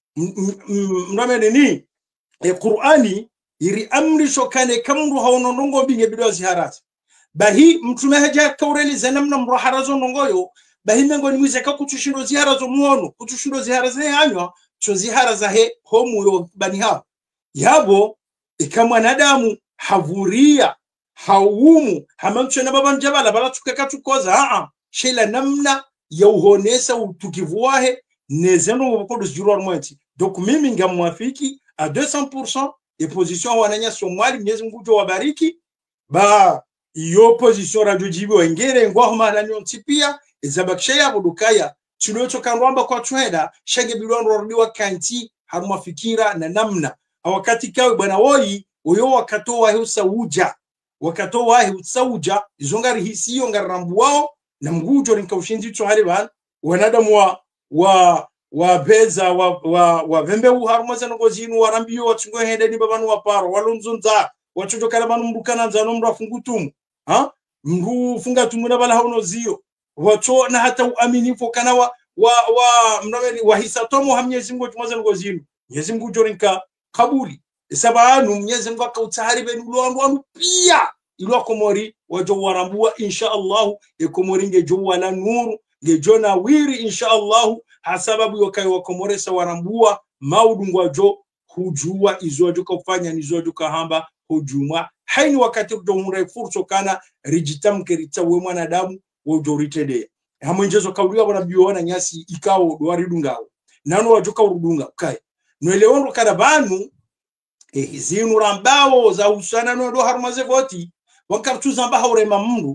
mramene ni e Qur'ani iri amri shokane kamru hawno ndongo binge bido ziharati bahi mtume haja kawreli zanamna mro harazo ndongoyo bahimengo ni mwizeka kutushindo zihara zo muono kutushindo zihara ze hanywa cho zihara za he homu yo bani hao yabo ikamwanadamu havuria haumu hamamcho na baba njabala bala tukeka tukoza a shela namna ya uhonesa utukivuahe nezeno wakodo zjuro mwenti donc mimi ngamwafiki à deux cents pour cent et position wananya somwali Mwenyezi Mungu jo wabariki ba iyo position radio jibi wengere ngwa homa nyo ntipia ezabakshaya budukaya tulocho kanwamba kwa twenda shenge bilwan rodiwa kanti haruma fikira na namna wakati kawe bwana woi uyo wakatoa hiusa uja wakatoa hiusa uja izongari hisiyo ngarambu wao na mgujo ninkaushindi cho hali ban wanadamu wa wa wa beza wa wa wa vembe uharuma zano gozinu warambiyo wachungo hende ni babanu wa paro walunzunza wachojo kala banu mbukana nzano mra fungutumu ha mru funga tumuna bala hauno zio wacho na hata uaminifu kana wa wa wa mnaweli wa hisatomo hamnyezi Mungu tumaza ngozinu Mwenyezi Mungu jorinka kabuli sabanu Mwenyezi Mungu akautahari benu lwandu pia ilo komori wajo warambua insha Allah ekomori ngejo wala nuru ngejo na wiri insha Allah hasababu yokai wakomoresa warambua maudungwa jo hujua izojo kufanya nizojo kahamba hujuma haini wakati kudomure furso kana rijitamke ritawe mwanadamu wojoritede hamwenjezo kauliwa bana biona nyasi ikao dwaridungao nano wajoka urudunga kai noelewondo kada banu eh zinu rambao za usana no do harmaze voti wakartu zamba haurema mungu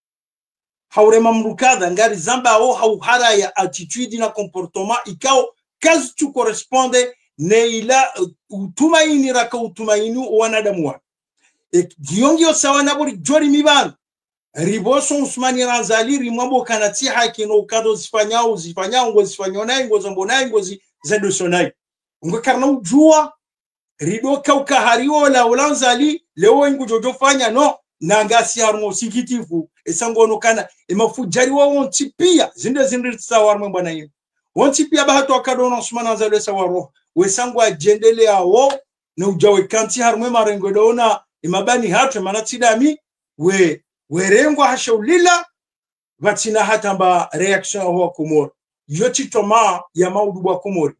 haurema mungu kada ngari zamba au hauhara ya attitude na comportement ikao kazi tu corresponde ne ila utumaini raka utumaini wanadamu wa e giongi sawa na buri jori mibano riboso Usmani Ranzali rimambo kanati haki no kado zifanyao zifanyao ngo zifanyona ngo zombona ngo za dosonai ngo karna ujua rido kauka hariola ulanzali leo ngo jojo fanya no nangasi harumo sikitifu esangono kana emafujari wa wonti pia zinde zinde tsawarmo bwana yini wonti pia bahato akado no Usmani Ranzali sawaro wesango ajendele awo no ujawe kanti harumo marengo dona imabani hatu manatidami we werengwa hashaulila vatina hatamba reaction wa Komori yoti toma ya maudu wa Komori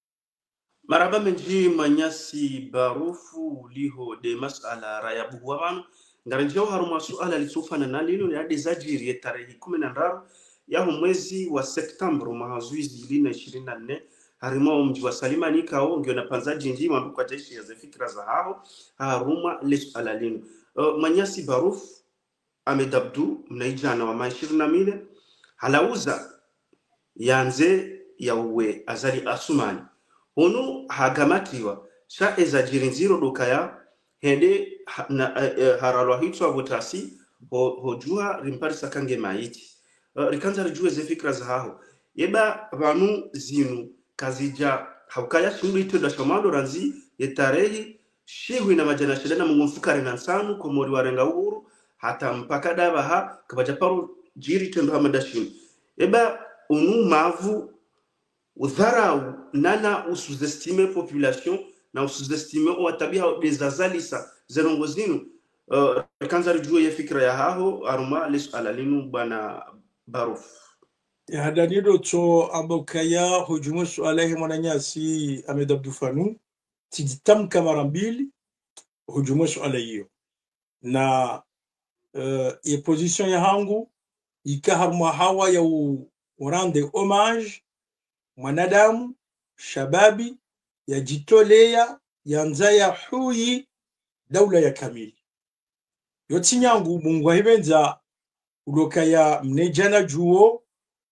maraba menji manyasi barufu liho de masala rayabu wabanu ngaranjao haruma suala lisufana na lilo ya dezajiri ya tarehe kumi na tatu ya mwezi wa Septemba mahazuizi lina ishirini na nne harima mji wa Salimani kao ngio na panzaji njima ambu kwa jeshi ya zefikra za hao haruma lesuala lino uh, manyasi barufu Ahmed Abdu mnaijana wa maishirini na mile halauza yanze ya uwe azali asumani honu hagamatiwa sha ezajiri nziro dokaya hende ha, na uh, haralwa hitu wa votasi ho, hojua rimpari sakange maiti uh, rikanza rijue ze fikra za hao yeba vanu zinu kazija haukaya shungu ito da shamado ranzi yetarehi shehu ina majana shedana mungumfukari na nsanu Komori warenga uhuru hata mpaka dava ha kabajaparu jiri tendo hamadashini eba unu mavu udhara nana usuzestime population na usuzestime owatabia desazalisa zerongozinu uh, kanza rijue ya fikra ya haho aruma lesu alalinu bana baruf ya hadanido cho ambokaya hujumu sualahi mwananyasi Ahmed Abdu Fanu tijitam kamarambili hujumu sualahiyo na Uh, e position ya hangu ikaharmwa hawa ya urande homage mwanadamu shababi ya jitolea ya nzaya huyi daula ya kamili yoti nyangu mungu hibenza uloka ya mnejana juo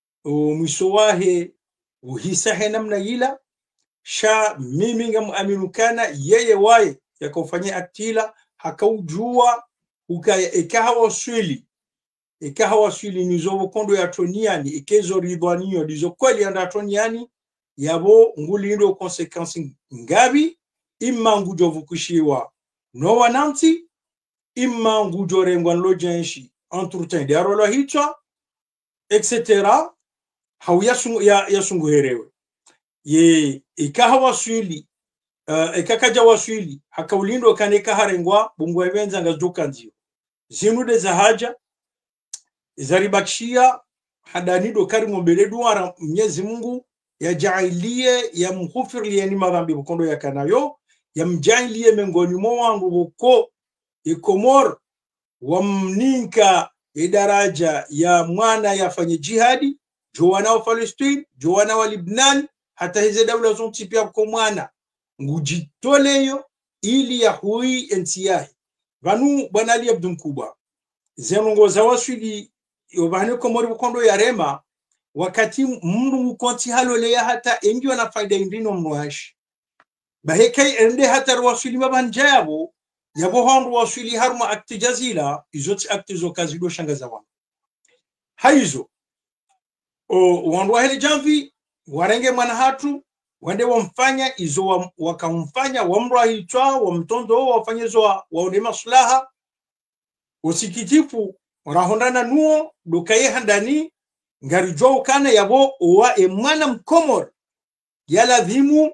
mwiso wahe uhisa he namna ila sha mimi nga muaminukana yeye wae ya kufanya aktila hakaujua ukaya ekahawa swili ekahawa swili nizo kondo ya toniani ekezo ridwaniyo dizo kweli anda toniani yabo nguli ndo consequence ngabi imma ngujo vukushiwa no wananti imma ngujo rengwa lojenshi entretien de arolo hitwa etc hauyasungu ya yasungu herewe ye ekahawa swili uh, ekakaja waswili hakaulindo kaneka harengwa bungu ebenza ngazuka ndio zinu de zahaja zaribakshia hadani do karimu mbele duara Mwenyezi Mungu yajailie yamghufirlie ni madhambi bukondo yakanayo yamjailie mengoni mwa wangu buko ikomor wamninka idaraja ya mwana yafanye jihadi jowana wa Palestine jowana wa Lebanon hata hizo daula zonti pia kwa mwana ngujitoleyo ili ya hui ntiyahi vanu bwana Ali Abdu Mkubwa zenongo za waswili yobane komori bukondo ya rema wakati mndu konti halole ya hata engi wana faida indino mwashi bahekai ende hata waswili mabanjabo yabo hondu waswili harma akti jazila izoti akti zo kazido shangaza wana haizo o wandu wa heli jamvi warenge mwana hatu wande wamfanya izo wakamfanya wamra hitwa wamtondo wafanyezo waone maslaha usikitifu rahondana nuo dukaye handani ngarijo kana yabo wa e mwana mkomor yala dhimu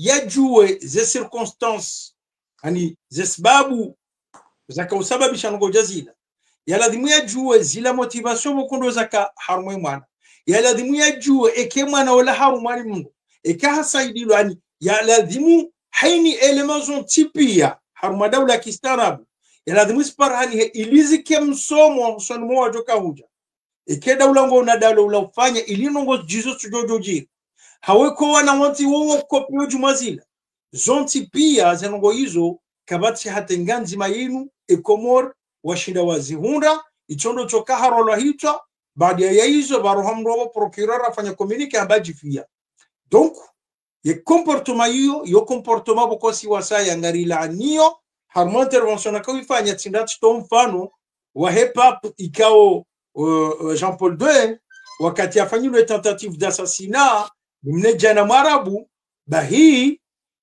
yajue ze circonstances ani ze sababu zaka usababisha ngo jazila yala dhimu yajue zila motivation mukondo zaka harumwe mwana yala dhimu yajue eke mwana wala harumani mungu eka hasaidilo ani yala dhimu haini elemazon tipia haruma dawla kistarabu yala dhimu sparhani he ilizi kemsomo son mo joka huja eke dawla ngo na dawla ulafanya ilinongo jizo tujojoji haweko wana wanti wowo kopio jumazila zonti pia zenongo hizo kabati hata nganzi mayinu ekomor washinda wazihunda ichondo choka harola hitwa baada ya hizo barohamro procureur afanya communique abaji fia donc ye comportement hiyo yo comportement bokosi wasaya ngarila anio harmo intervention akawifanya tindati to mfano wa hip hop ikao uh, Jean Paul deux wakati afanyile tentative d'assassinat mnejana marabu bahi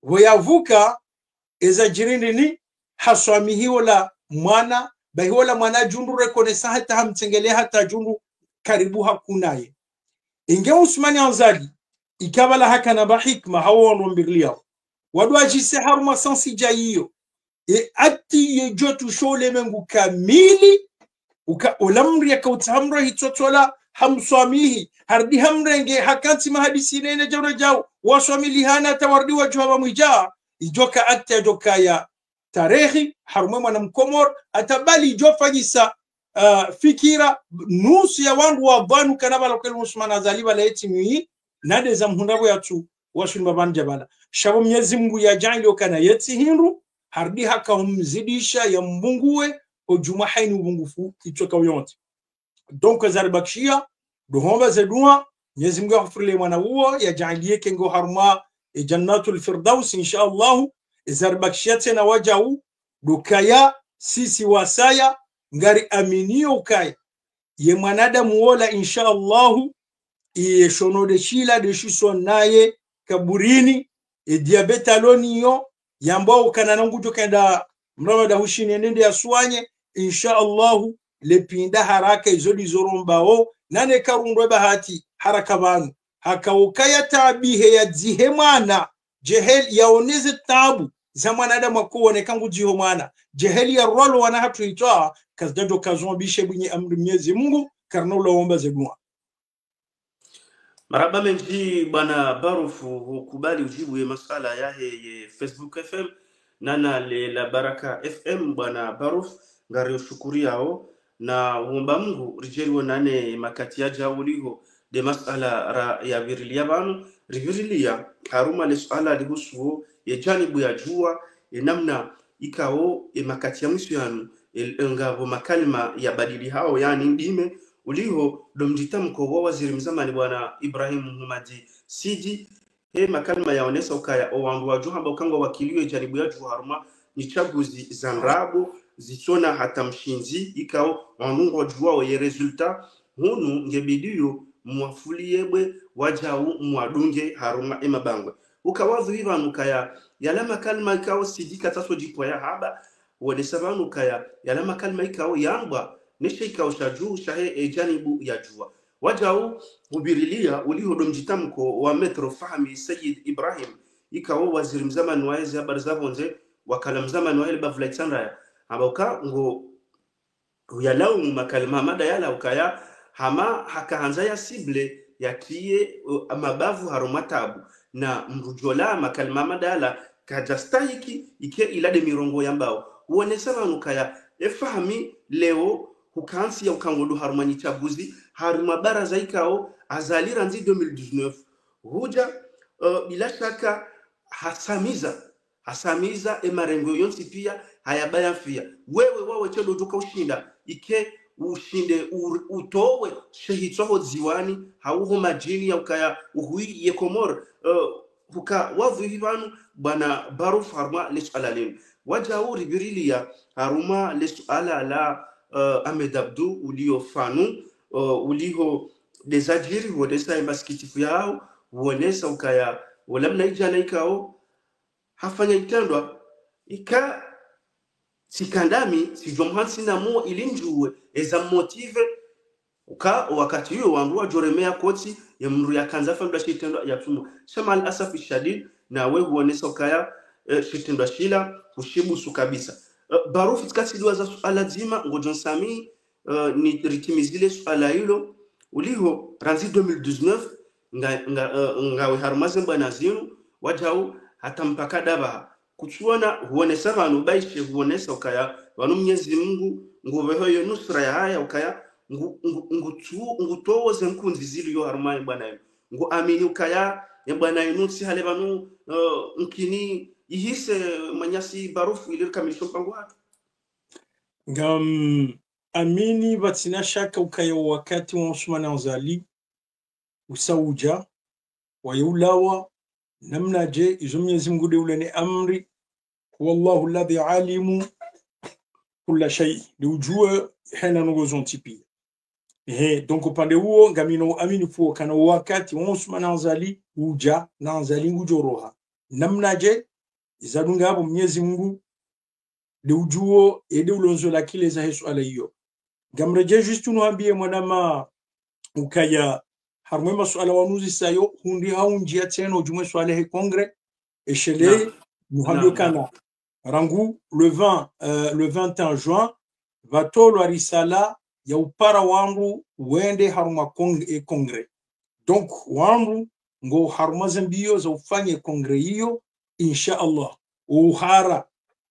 wayavuka eza jirindi ni haswami hiyo la mwana bahi wala mwana jundu rekonesa hata hamtengele hata jundu karibu hakunaye inge Usmani Anzali ikabala hakana ba hikma hawo nombirlia wadwa jise haruma sansi jayiyo e ati yejotu shole mengu kamili uka olamri yakautamra hitotola hamswamihi hardi hamrenge hakanti mahadisi nene jawra jaw waswamili hana tawardi wajwa mwijaa ijoka akta joka ya tarehi haruma mwana mkomor atabali jofanyisa uh, fikira nusu ya wangu wa banu kanabala kwa Usmani Anzali bala etimi nade za mhundabo yatu washu mbabanja bala shabo Mwenyezi Mungu ya janjo kana yeti hindu hardi haka humzidisha ya mbunguwe ojuma haini ubungufu ichoka uyonti donc zarbakshia duhomba zedua Mwenyezi Mungu afurle mwana huo ya janjie kengo harma e jannatul firdaus insha Allah zarbakshia tena wajau dukaya sisi wasaya ngari aminio ukaya ye mwanadamu wola insha Allah iye shonode shila de shiso naye kaburini e diabete aloniyo yambao kanana ngujo kenda mramada hushini nende yaswanye insha Allah lepinda haraka izodi zorombao nane karundwe bahati haraka banu hakaukaya tabihe ya dzihe mwana jehel yaoneze tabu za mwanadamu kuoneka ngujiho mwana jeheli ya rolo wana hatu itoa kazdando kazombishe bunye amri Mwenyezi Mungu karna ulaomba zedua. Maraba menji bwana Barufu hukubali ujibu ya masala yahe ye Facebook F M nana le la Baraka F M bwana Baruf ngari ushukuri yao na uomba Mungu rijeri wanane makati ya jauliho de masala ra ya virilia banu rivirilia haruma le suala lihusu ye janibu ya jua ye namna ikao ye makati ya mwisu yanu ngavo makalima ya badili hao yani ndime uliho domjitamko wa waziri mzamani bwana Ibrahim Muhammadi Sidi he makalima yaonesa ukaya owandu wa juhamba ukangwa wakiliwe jaribu ya juharuma ni chaguzi zanrabu zitona hata mshinzi ikao wanungu wa juwa ye resulta hunu ngebidiyo mwafuliyebwe wajau mwadunge haruma ema bangwe ukawadhu hiva nukaya yala makalima ikao Sidi kataso jipwa ya haba wadesa nukaya yala makalima ikao yangwa neshe ikao shaju shahe ejanibu ya juwa wajau hubirilia uliho domjitamko wa Metro Fahmi Sayyid Ibrahim ikao waziri mzamani wa ezi habari zavonze wakala mzamani wa hili bavulaitanraya ambauka ngo uyalaumu makalima mada yala ukaya hama hakaanza ya sible yatie uh, mabavu harumatabu na mrujola makalima madala kajastahiki ike ilade mirongo yambao uonesa vanukaya efahami leo hukansi ya ukangodu harumanyi chaguzi haruma baraza ikao azalira nzi deux mille dix-neuf huja uh, bila shaka hasamiza hasamiza emarengo yonsi pia hayabaya fia wewe wawe chelo duka ushinda ike ushinde utowe shehitsoho ziwani hauho majini ya ukaya uhui ye komor uh, huka wavu hivanu bana baru farma lesuala lenu wajauri birilia haruma lesuala la uh, Ahmed Abdou ulio fanu uh, uliho desajiri wodesa imbaskitifu yao uonesa ukaya walamna ijana ikao hafanya itandwa ika sikandami sijomhansi na mo ilinjuwe eza motive uka wakati hiyo wanguwa joremea koti ya mru ya kanza fambla shitendwa ya tumu shama al-asafi shadid na we huonesa ukaya e, shitendwa shila ushibusu kabisa e, barufu tikati duwa za suala zima ngojon sami e, ni ritimizile suala hilo uliho ranzi deux mille dix-neuf nga, nga, uh, nga we harumaze mbana zinu wajau hata mpaka daba kuchuona huonesa vanu baishe huonesa ukaya vanu Mwenyezi Mungu nguveho yo nusra ya haya ukaya ngu ngu ngu towoze nkunzi zili yo harumaye bwana ngu amini ukaya ya bwana inusi hale vanu uh, nkini ihise manyasi barufu ili kamilisho mpango wake ngam amini batina shaka ukaya wakati wa Usman Azali usauja wa yulawa namna je izo Mwenyezi Mungu deulene amri wallahu alladhi alimu kulla shay liujue hena nogozon tipi eh donc upande huo ngamino amini fuo kana wakati wa Usman Azali uja na Azali ngujoroha namna je izadunga hapo Mwenyezi Mungu liujuo ede ulonzo la kile za Yesu ala hiyo gamreje juste nuambie mwanama ukaya harmwe masuala wanuzi sayo hundi haunjia tena ujumwe swale he kongre eshele nuhambio kana rangu le vingt euh, le vingt et un juin vatolo arisala ya upara wangu wende haruma kongre, kongre. Donc wangu ngo haruma zambio za ufanye kongre hiyo insha Allah uhara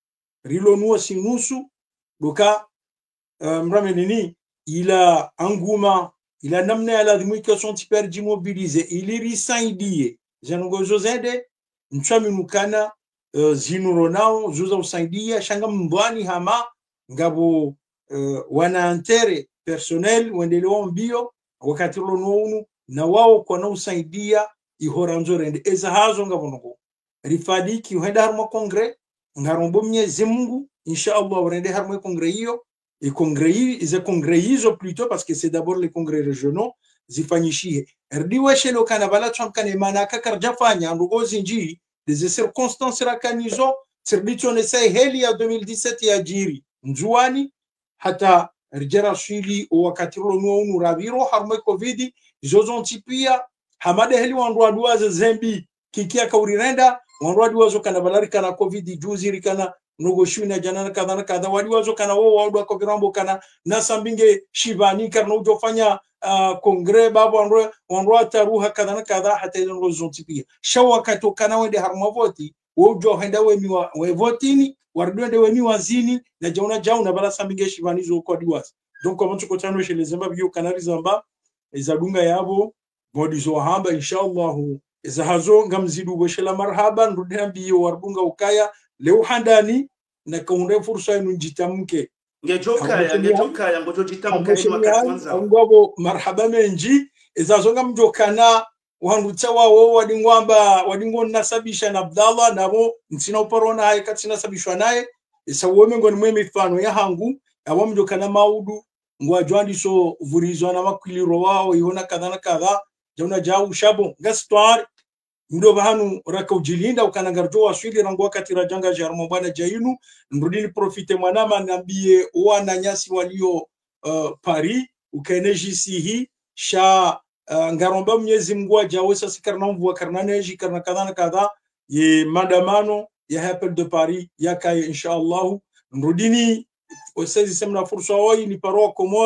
rilo nuwa sinusu doka uh, mrame nini ila anguma ila namna ya lazimika son tiper jimobilize iliri saidie zanongozo zende nchami mukana uh, zinuro nao zuza usaidia shanga mbwani hama ngabo uh, wana antere personnel wendelewa mbio wakati lono na wao kwa na usaidia ihoranzo rende eza hazo ngabo ngo rifadiki uhenda harma kongre ngarombo Mwenyezi Mungu insha Allah urende harma kongre hiyo. Et congrès, ils congrès plutôt parce que c'est d'abord les congrès régionaux zifanyishie erdiwe shelo kana bala chamkane manaka karjafanya ndugo zinji des circonstances rakanizo sirbitone sai heli ya deux mille dix-sept ya jiri njuani hata rjera shili wakati rono unu rabiro harme covid zozon tipia hamade heli wandwa duaze zembi kikia kaurirenda wandwa duazo kana balari kana covid juzi rikana nugo shuna jana kadha kadha wali wazo kana wao wao kwa virambo kana nasambinge shivani karno ujofanya uh, kongre babu wanro wanro taruha kadha kadha hata hizo ngo zontipia shawa katokana wende harma voti wojo henda wemi wa we votini wardwende wemi wazini na jauna jauna bala sambinge shivani zo kwa diwas donc comment tu continues chez les zamba bio kanali zamba izadunga yabo bodi zo hamba inshallah izahazo ngamzidu goshela marhaba ndudambi wardunga ukaya leo handani na kaunde fursa inu jitamke ngejoka ya ngejoka ya ngojo jitamke ni wakati kwanza ngabo marhaba menji ezazonga mjokana wandutsa wao wadingwamba wadingo nasabisha na Abdallah nabo ntsina uparona haye katsina sabishwa naye esawome ngoni mwe mifano ya hangu abo mjokana maudu ngwajwandi so vurizwa na makwiliro wao ihona kadha na kadha jauna jau shabo ngastwar ndo bahanu raka ujilinda ukanagarjo waswili rangu wakati rajanga jarmo bwana jainu ndudini profite mwanama nambie wana nyasi walio uh, Paris ukenejisi hii sha uh, ngaromba Mwenyezi Mungu ajawesa sikarna mvua karna neji karna kadha na kadha ye madamano ya Apple de Paris yakaye inshallah ndudini osezi semna fursa hoi ni paro Komor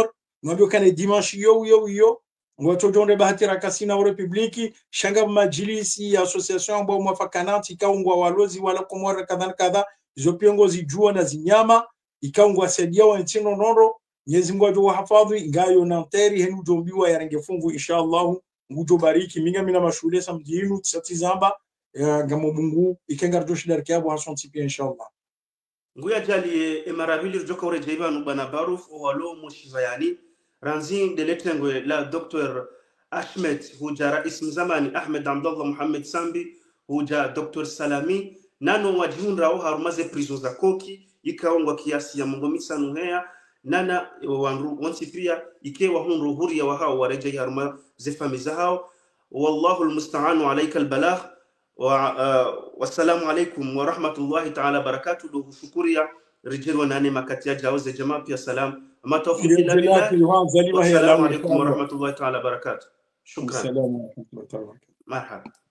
ngabyo kana dimanche yo yo yo ngotojonde bahatira kasina wa republiki shanga majilisi ya association ambao mwafakanati ikaungwa walozi wala komora kadha kadha hizo piongo zijua na zinyama ikaungwa saidia wa ntino nondo Mwenyezi Mungu atuwa hafadhi ngayo na nteri henu jombiwa ya renge fungu inshallah ngujo bariki minga mina mashule samdinu tsatizamba ngamo Mungu ikengar joshi darkiabu hason tipia inshallah nguya jali emarabili rjoka ure jaiba nubana baruf walo mushivayani ranzin de letengwe la docteur Ahmed huja rais mzamani Ahmed Abdallah Muhammad Sambi huja docteur Salami nano wajihunra au harumaze prison za koki ikaongwa kiasi ya mungo misanu hea nana wanru wansi pia ikewa hunru huria wa hao wareje haruma zefami za hao wallahu almusta'anu alayka albalagh wa wassalamu alaykum wa rahmatullahi ta'ala barakatuh do shukuria rijiro nane makati ya jawaze jamaa pia salam ma tawfiq illa billah wassalamu alaykum wa rahmatullahi ta'ala barakatuh shukran Assalamu alaykum wa rahmatullahi wa barakatuh. Marhaba.